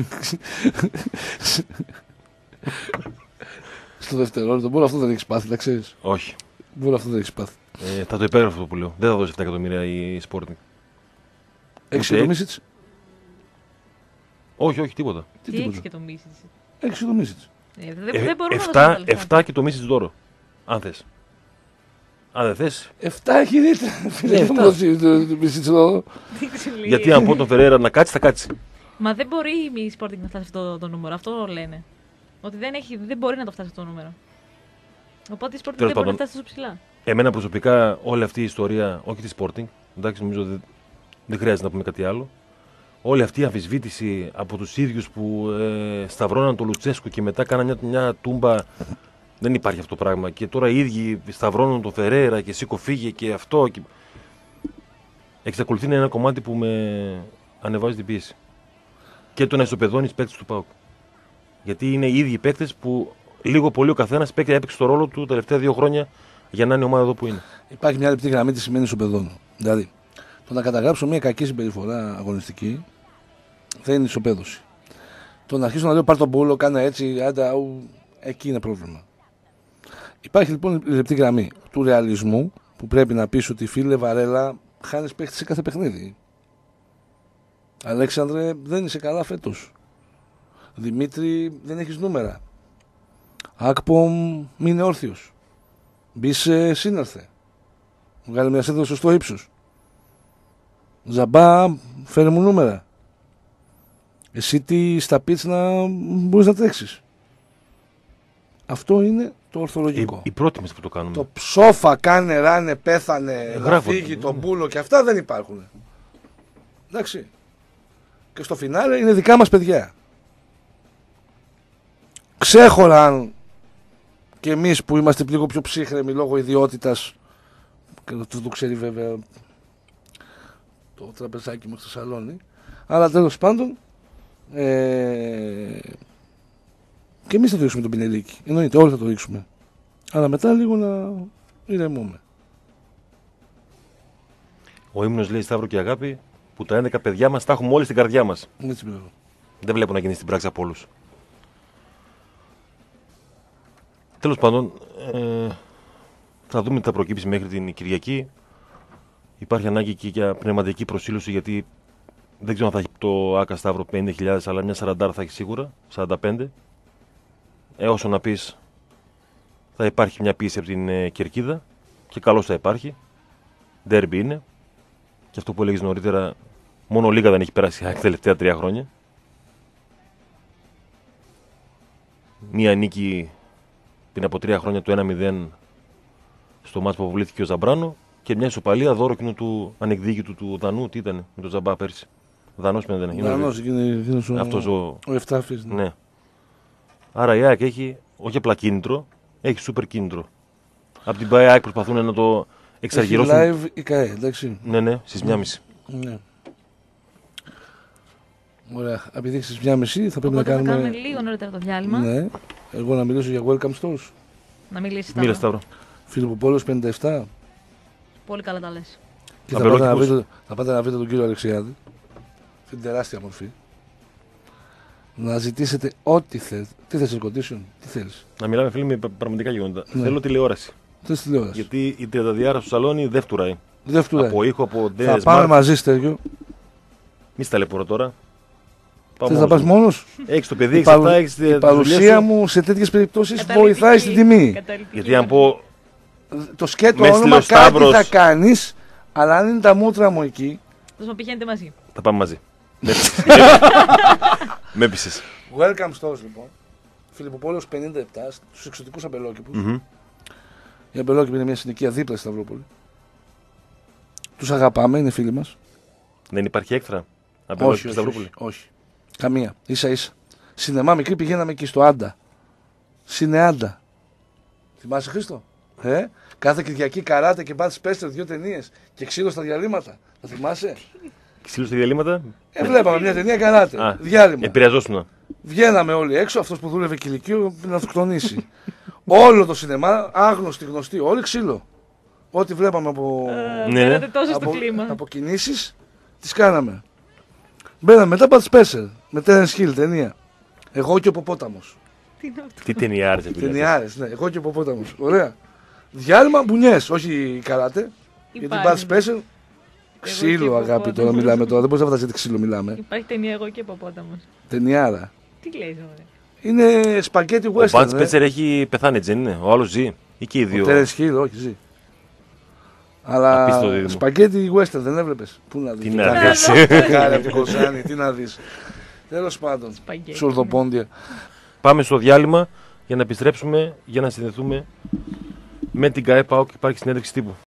Στο δευτερόλεπτο. Μπορεί αυτό δεν έχει πάθει, τα ξέρεις. Όχι. Μπορεί αυτό δεν έχει πάθει. Θα το υπέγραφω αυτό που λέω. Δεν θα δώσει 7 εκατομμύρια η Sporting. Έχεις και το Μίσιτς? Όχι, τίποτα. Τι έχεις και το Μίσιτς? Έχεις και το Μίσιτς. Δεν μπορούμε να το 7 και το Μίσιτς δώρο. Αν θες. Αν δεν θες. 7 έχει ρήτρα. Φίλε, δεν μου δώσει το Μίσιτς δώρο. Γιατί αν πω τον Φερέιρα να κάτσει, θα κάτσει. Μα δεν μπορεί η Sporting να φτάσει αυτό το νούμερο. Αυτό λένε. Ότι δεν μπορεί να το φτάσει αυτό το νούμερο. Οπότε η Sporting δεν μπορεί να φτάσει τόσο ψηλά. Εμένα προσωπικά όλη αυτή η ιστορία, όχι τη Sporting, εντάξει, νομίζω δεν χρειάζεται να πούμε κάτι άλλο. Όλη αυτή η αμφισβήτηση από τους ίδιους που σταυρώναν τον Λουτσέσκου και μετά κάναν μια τούμπα. Δεν υπάρχει αυτό το πράγμα. Και τώρα οι ίδιοι σταυρώνουν τον Φερέιρα και σήκω φύγε και αυτό. Και... εξακολουθεί να είναι ένα κομμάτι που με ανεβάζει την πίεση. Και το να ισοπεδώνει παίκτες του ΠΑΟΚ. Γιατί είναι οι ίδιοι παίκτες που λίγο πολύ ο καθένας έπαιξε το ρόλο του τα τελευταία 2 χρόνια για να είναι η ομάδα εδώ που είναι. Υπάρχει μια λεπτή γραμμή τι σημαίνει ισοπεδώνω. Δηλαδή, το να καταγράψω μια κακή συμπεριφορά αγωνιστική δεν είναι ισοπαίδωση. Το να αρχίσω να λέω πάρ' τον μπούλο, κάνε έτσι, εκεί είναι πρόβλημα. Υπάρχει λοιπόν η λεπτή γραμμή του ρεαλισμού που πρέπει να πεις ότι φίλε Βαρέλα, χάνεις παίχτη σε κάθε παιχνίδι. Αλέξανδρε, δεν είσαι καλά φέτος. Δημήτρη, δεν έχεις νούμερα. Άκπομ, μην είναι όρθιος. Μπήσε, σύναρθε. Βγάλε μια σύνδεση στο σωστό ύψος. Ζαμπά, φέρε μου νούμερα. Εσύ τι στα πίτς να μπορείς να τρέξεις. Αυτό είναι το ορθολογικό. Οι πρώτοι που το κάνουμε. Το ψόφα, κάνε, ράνε, πέθανε, να Γράφω. φύγει το μπούλο και αυτά δεν υπάρχουν. Εντάξει. Και στο φινάλε είναι δικά μας παιδιά. Ξέχωραν και εμείς που είμαστε λίγο πιο ψύχρεμοι λόγω ιδιότητας, και το ξέρει βέβαια το τραπεζάκι μου στο σαλόνι, αλλά τέλος πάντων και εμείς θα το ρίξουμε τον πινελίκι. Εννοείται, όλοι θα το ρίξουμε. Αλλά μετά λίγο να ηρεμούμε. Ο ύμνος λέει Σταύρο και αγάπη που τα 11 παιδιά μας τα έχουμε όλοι στην καρδιά μας. Έτσι πιστεύω. Δεν βλέπω να γίνει στην πράξη από όλους. Τέλος πάντων, θα δούμε τι θα προκύψει μέχρι την Κυριακή. Υπάρχει ανάγκη και για πνευματική προσήλωση, γιατί δεν ξέρω αν θα έχει το ΆΚΑ Σταύρο 50.000, αλλά μια 40 θα έχει σίγουρα, 45. Όσο να πεις, θα υπάρχει μια πίεση από την Κερκίδα και καλώς θα υπάρχει. Ντέρμπι είναι. Και αυτό που έλεγες νωρίτερα, μόνο λίγα δεν έχει περάσει τα τελευταία 3 χρόνια. Μία νίκη πριν από 3 χρόνια, το 1-0 στο μάτς που αποβλήθηκε ο Ζαμπράνο, και μια ισοπαλία δώρο εκείνου του ανεκδίκητου του Δανού. Τι ήταν με τον Ζαμπά πέρσι? Δανός δεν είναι? Δανός είναι αυτός ο Εφτάφης. Ναι. Άρα η ΑΕΚ έχει όχι απλά κίνητρο, έχει σούπερ κίνητρο. Από την ΑΕΚ προσπαθούν να το εξαργυρώσουν. Έχει live η ΚΑΕ, εντάξει. Ναι, στις 1.30. Ναι. Ωραία. Επειδή έχεις 1.30 θα πρέπει Οπότε να κάνουμε. Θα κάνουμε λίγο νωρίτερα το διάλειμμα. Ναι. Εγώ να μιλήσω για welcome stores. Να μιλήσεις. Μίλα Σταύρο. Φιλιπποπόλεως 57. Πολύ καλά τα λες. Και θα πάτε να βρείτε τον κύριο Αλεξιάδη. Την τεράστια μορφή. Να ζητήσετε ό,τι θέλετε. Τι θες, air condition, τι θέλεις. Να μιλάμε φίλοι με πραγματικά γεγονότα. Ναι. Θέλω τηλεόραση. Θες τηλεόραση. Γιατί η 32 στο σαλόνι δεν φτουράει. Δεν φτουράει. Από ήχο, από Θα πάμε μαζί, Στέργιο. Μη στα ταλαιπωρώ τώρα. Θες να πας μόνος? Έχεις το παιδί, έχεις αυτά, έχεις η παρουσία μου σε τέτοιες περιπτώσεις βοηθάει στην τιμή. Γιατί αν πω. Το σκέτο όνομα κάτι θα κάνεις, αλλά αν είναι τα μούτρα μου εκεί. Θα μου πηγαίνετε μαζί. Θα πάμε μαζί. Με έπεισες. Welcome stores λοιπόν. Φιλιπποπόλεως 57, στους εξωτικούς αμπελόκηπους. Η αμπελόκηπη είναι μια συνοικία δίπλα στη Σταυρούπολη. Τους αγαπάμε, είναι φίλοι μας. Δεν υπάρχει έκτρα? Όχι. Καμία. Ίσα ίσα. Σινεμά μικρή πηγαίναμε εκεί στο Άντα. Σινεάντα. Θυμάσαι, Χρήστο? Κάθε Κυριακή καράτε και μπάτς πέστερ 2 ταινίες και ξύλο στα διαλύματα. Θα θυμάσαι? Ξύλο στα διαλύματα. Βλέπαμε μια ταινία καράτε. Διάλειμμα. Επηρεαζόσουνα. Βγαίναμε όλοι έξω, αυτός που δούλευε κηλικείο να αυτοκτονήσει. Όλο το σινεμά, άγνωστοι, γνωστοί, όλοι ξύλο. Ό,τι βλέπαμε από, από κινήσεις, τις κάναμε. Μπαίναμε μετά Bud Spencer, με Terence Hill ταινία. Εγώ και ο Ποπόταμος. Τι ταινιάρες, ταινιάρες, ναι, εγώ και ο Ποπόταμος. Ωραία. Διάλειμμα μπουνιές, όχι καράτε. Γιατί Bud Spencer. Ξύλο, αγάπη, τώρα μιλάμε τώρα. Δεν μπορείς να φανταστείς τι ξύλο μιλάμε. Υπάρχει ταινία εγώ και Ποπόταμος. Ταινιάρα. Τι λέει, ωραία. Είναι σπαγκέτι western. Ο Bud Spencer έχει πεθάνει, έτσι δεν είναι? Ο άλλος ζει ή και οι δύο? Ο Terence Hill, όχι, ζει. Αλλά σπαγκέτι western δεν έβλεπες? Πού να δεις? Τι να δεις? Κάρε από την Κοζάνη, τι να δεις. Τέλος πάντων, σουρδοπόντια. Πάμε στο διάλειμμα για να επιστρέψουμε, για να συνδεθούμε με την ΚΑΕ ΠΑΟΚ. Υπάρχει συνέντευξη τύπου.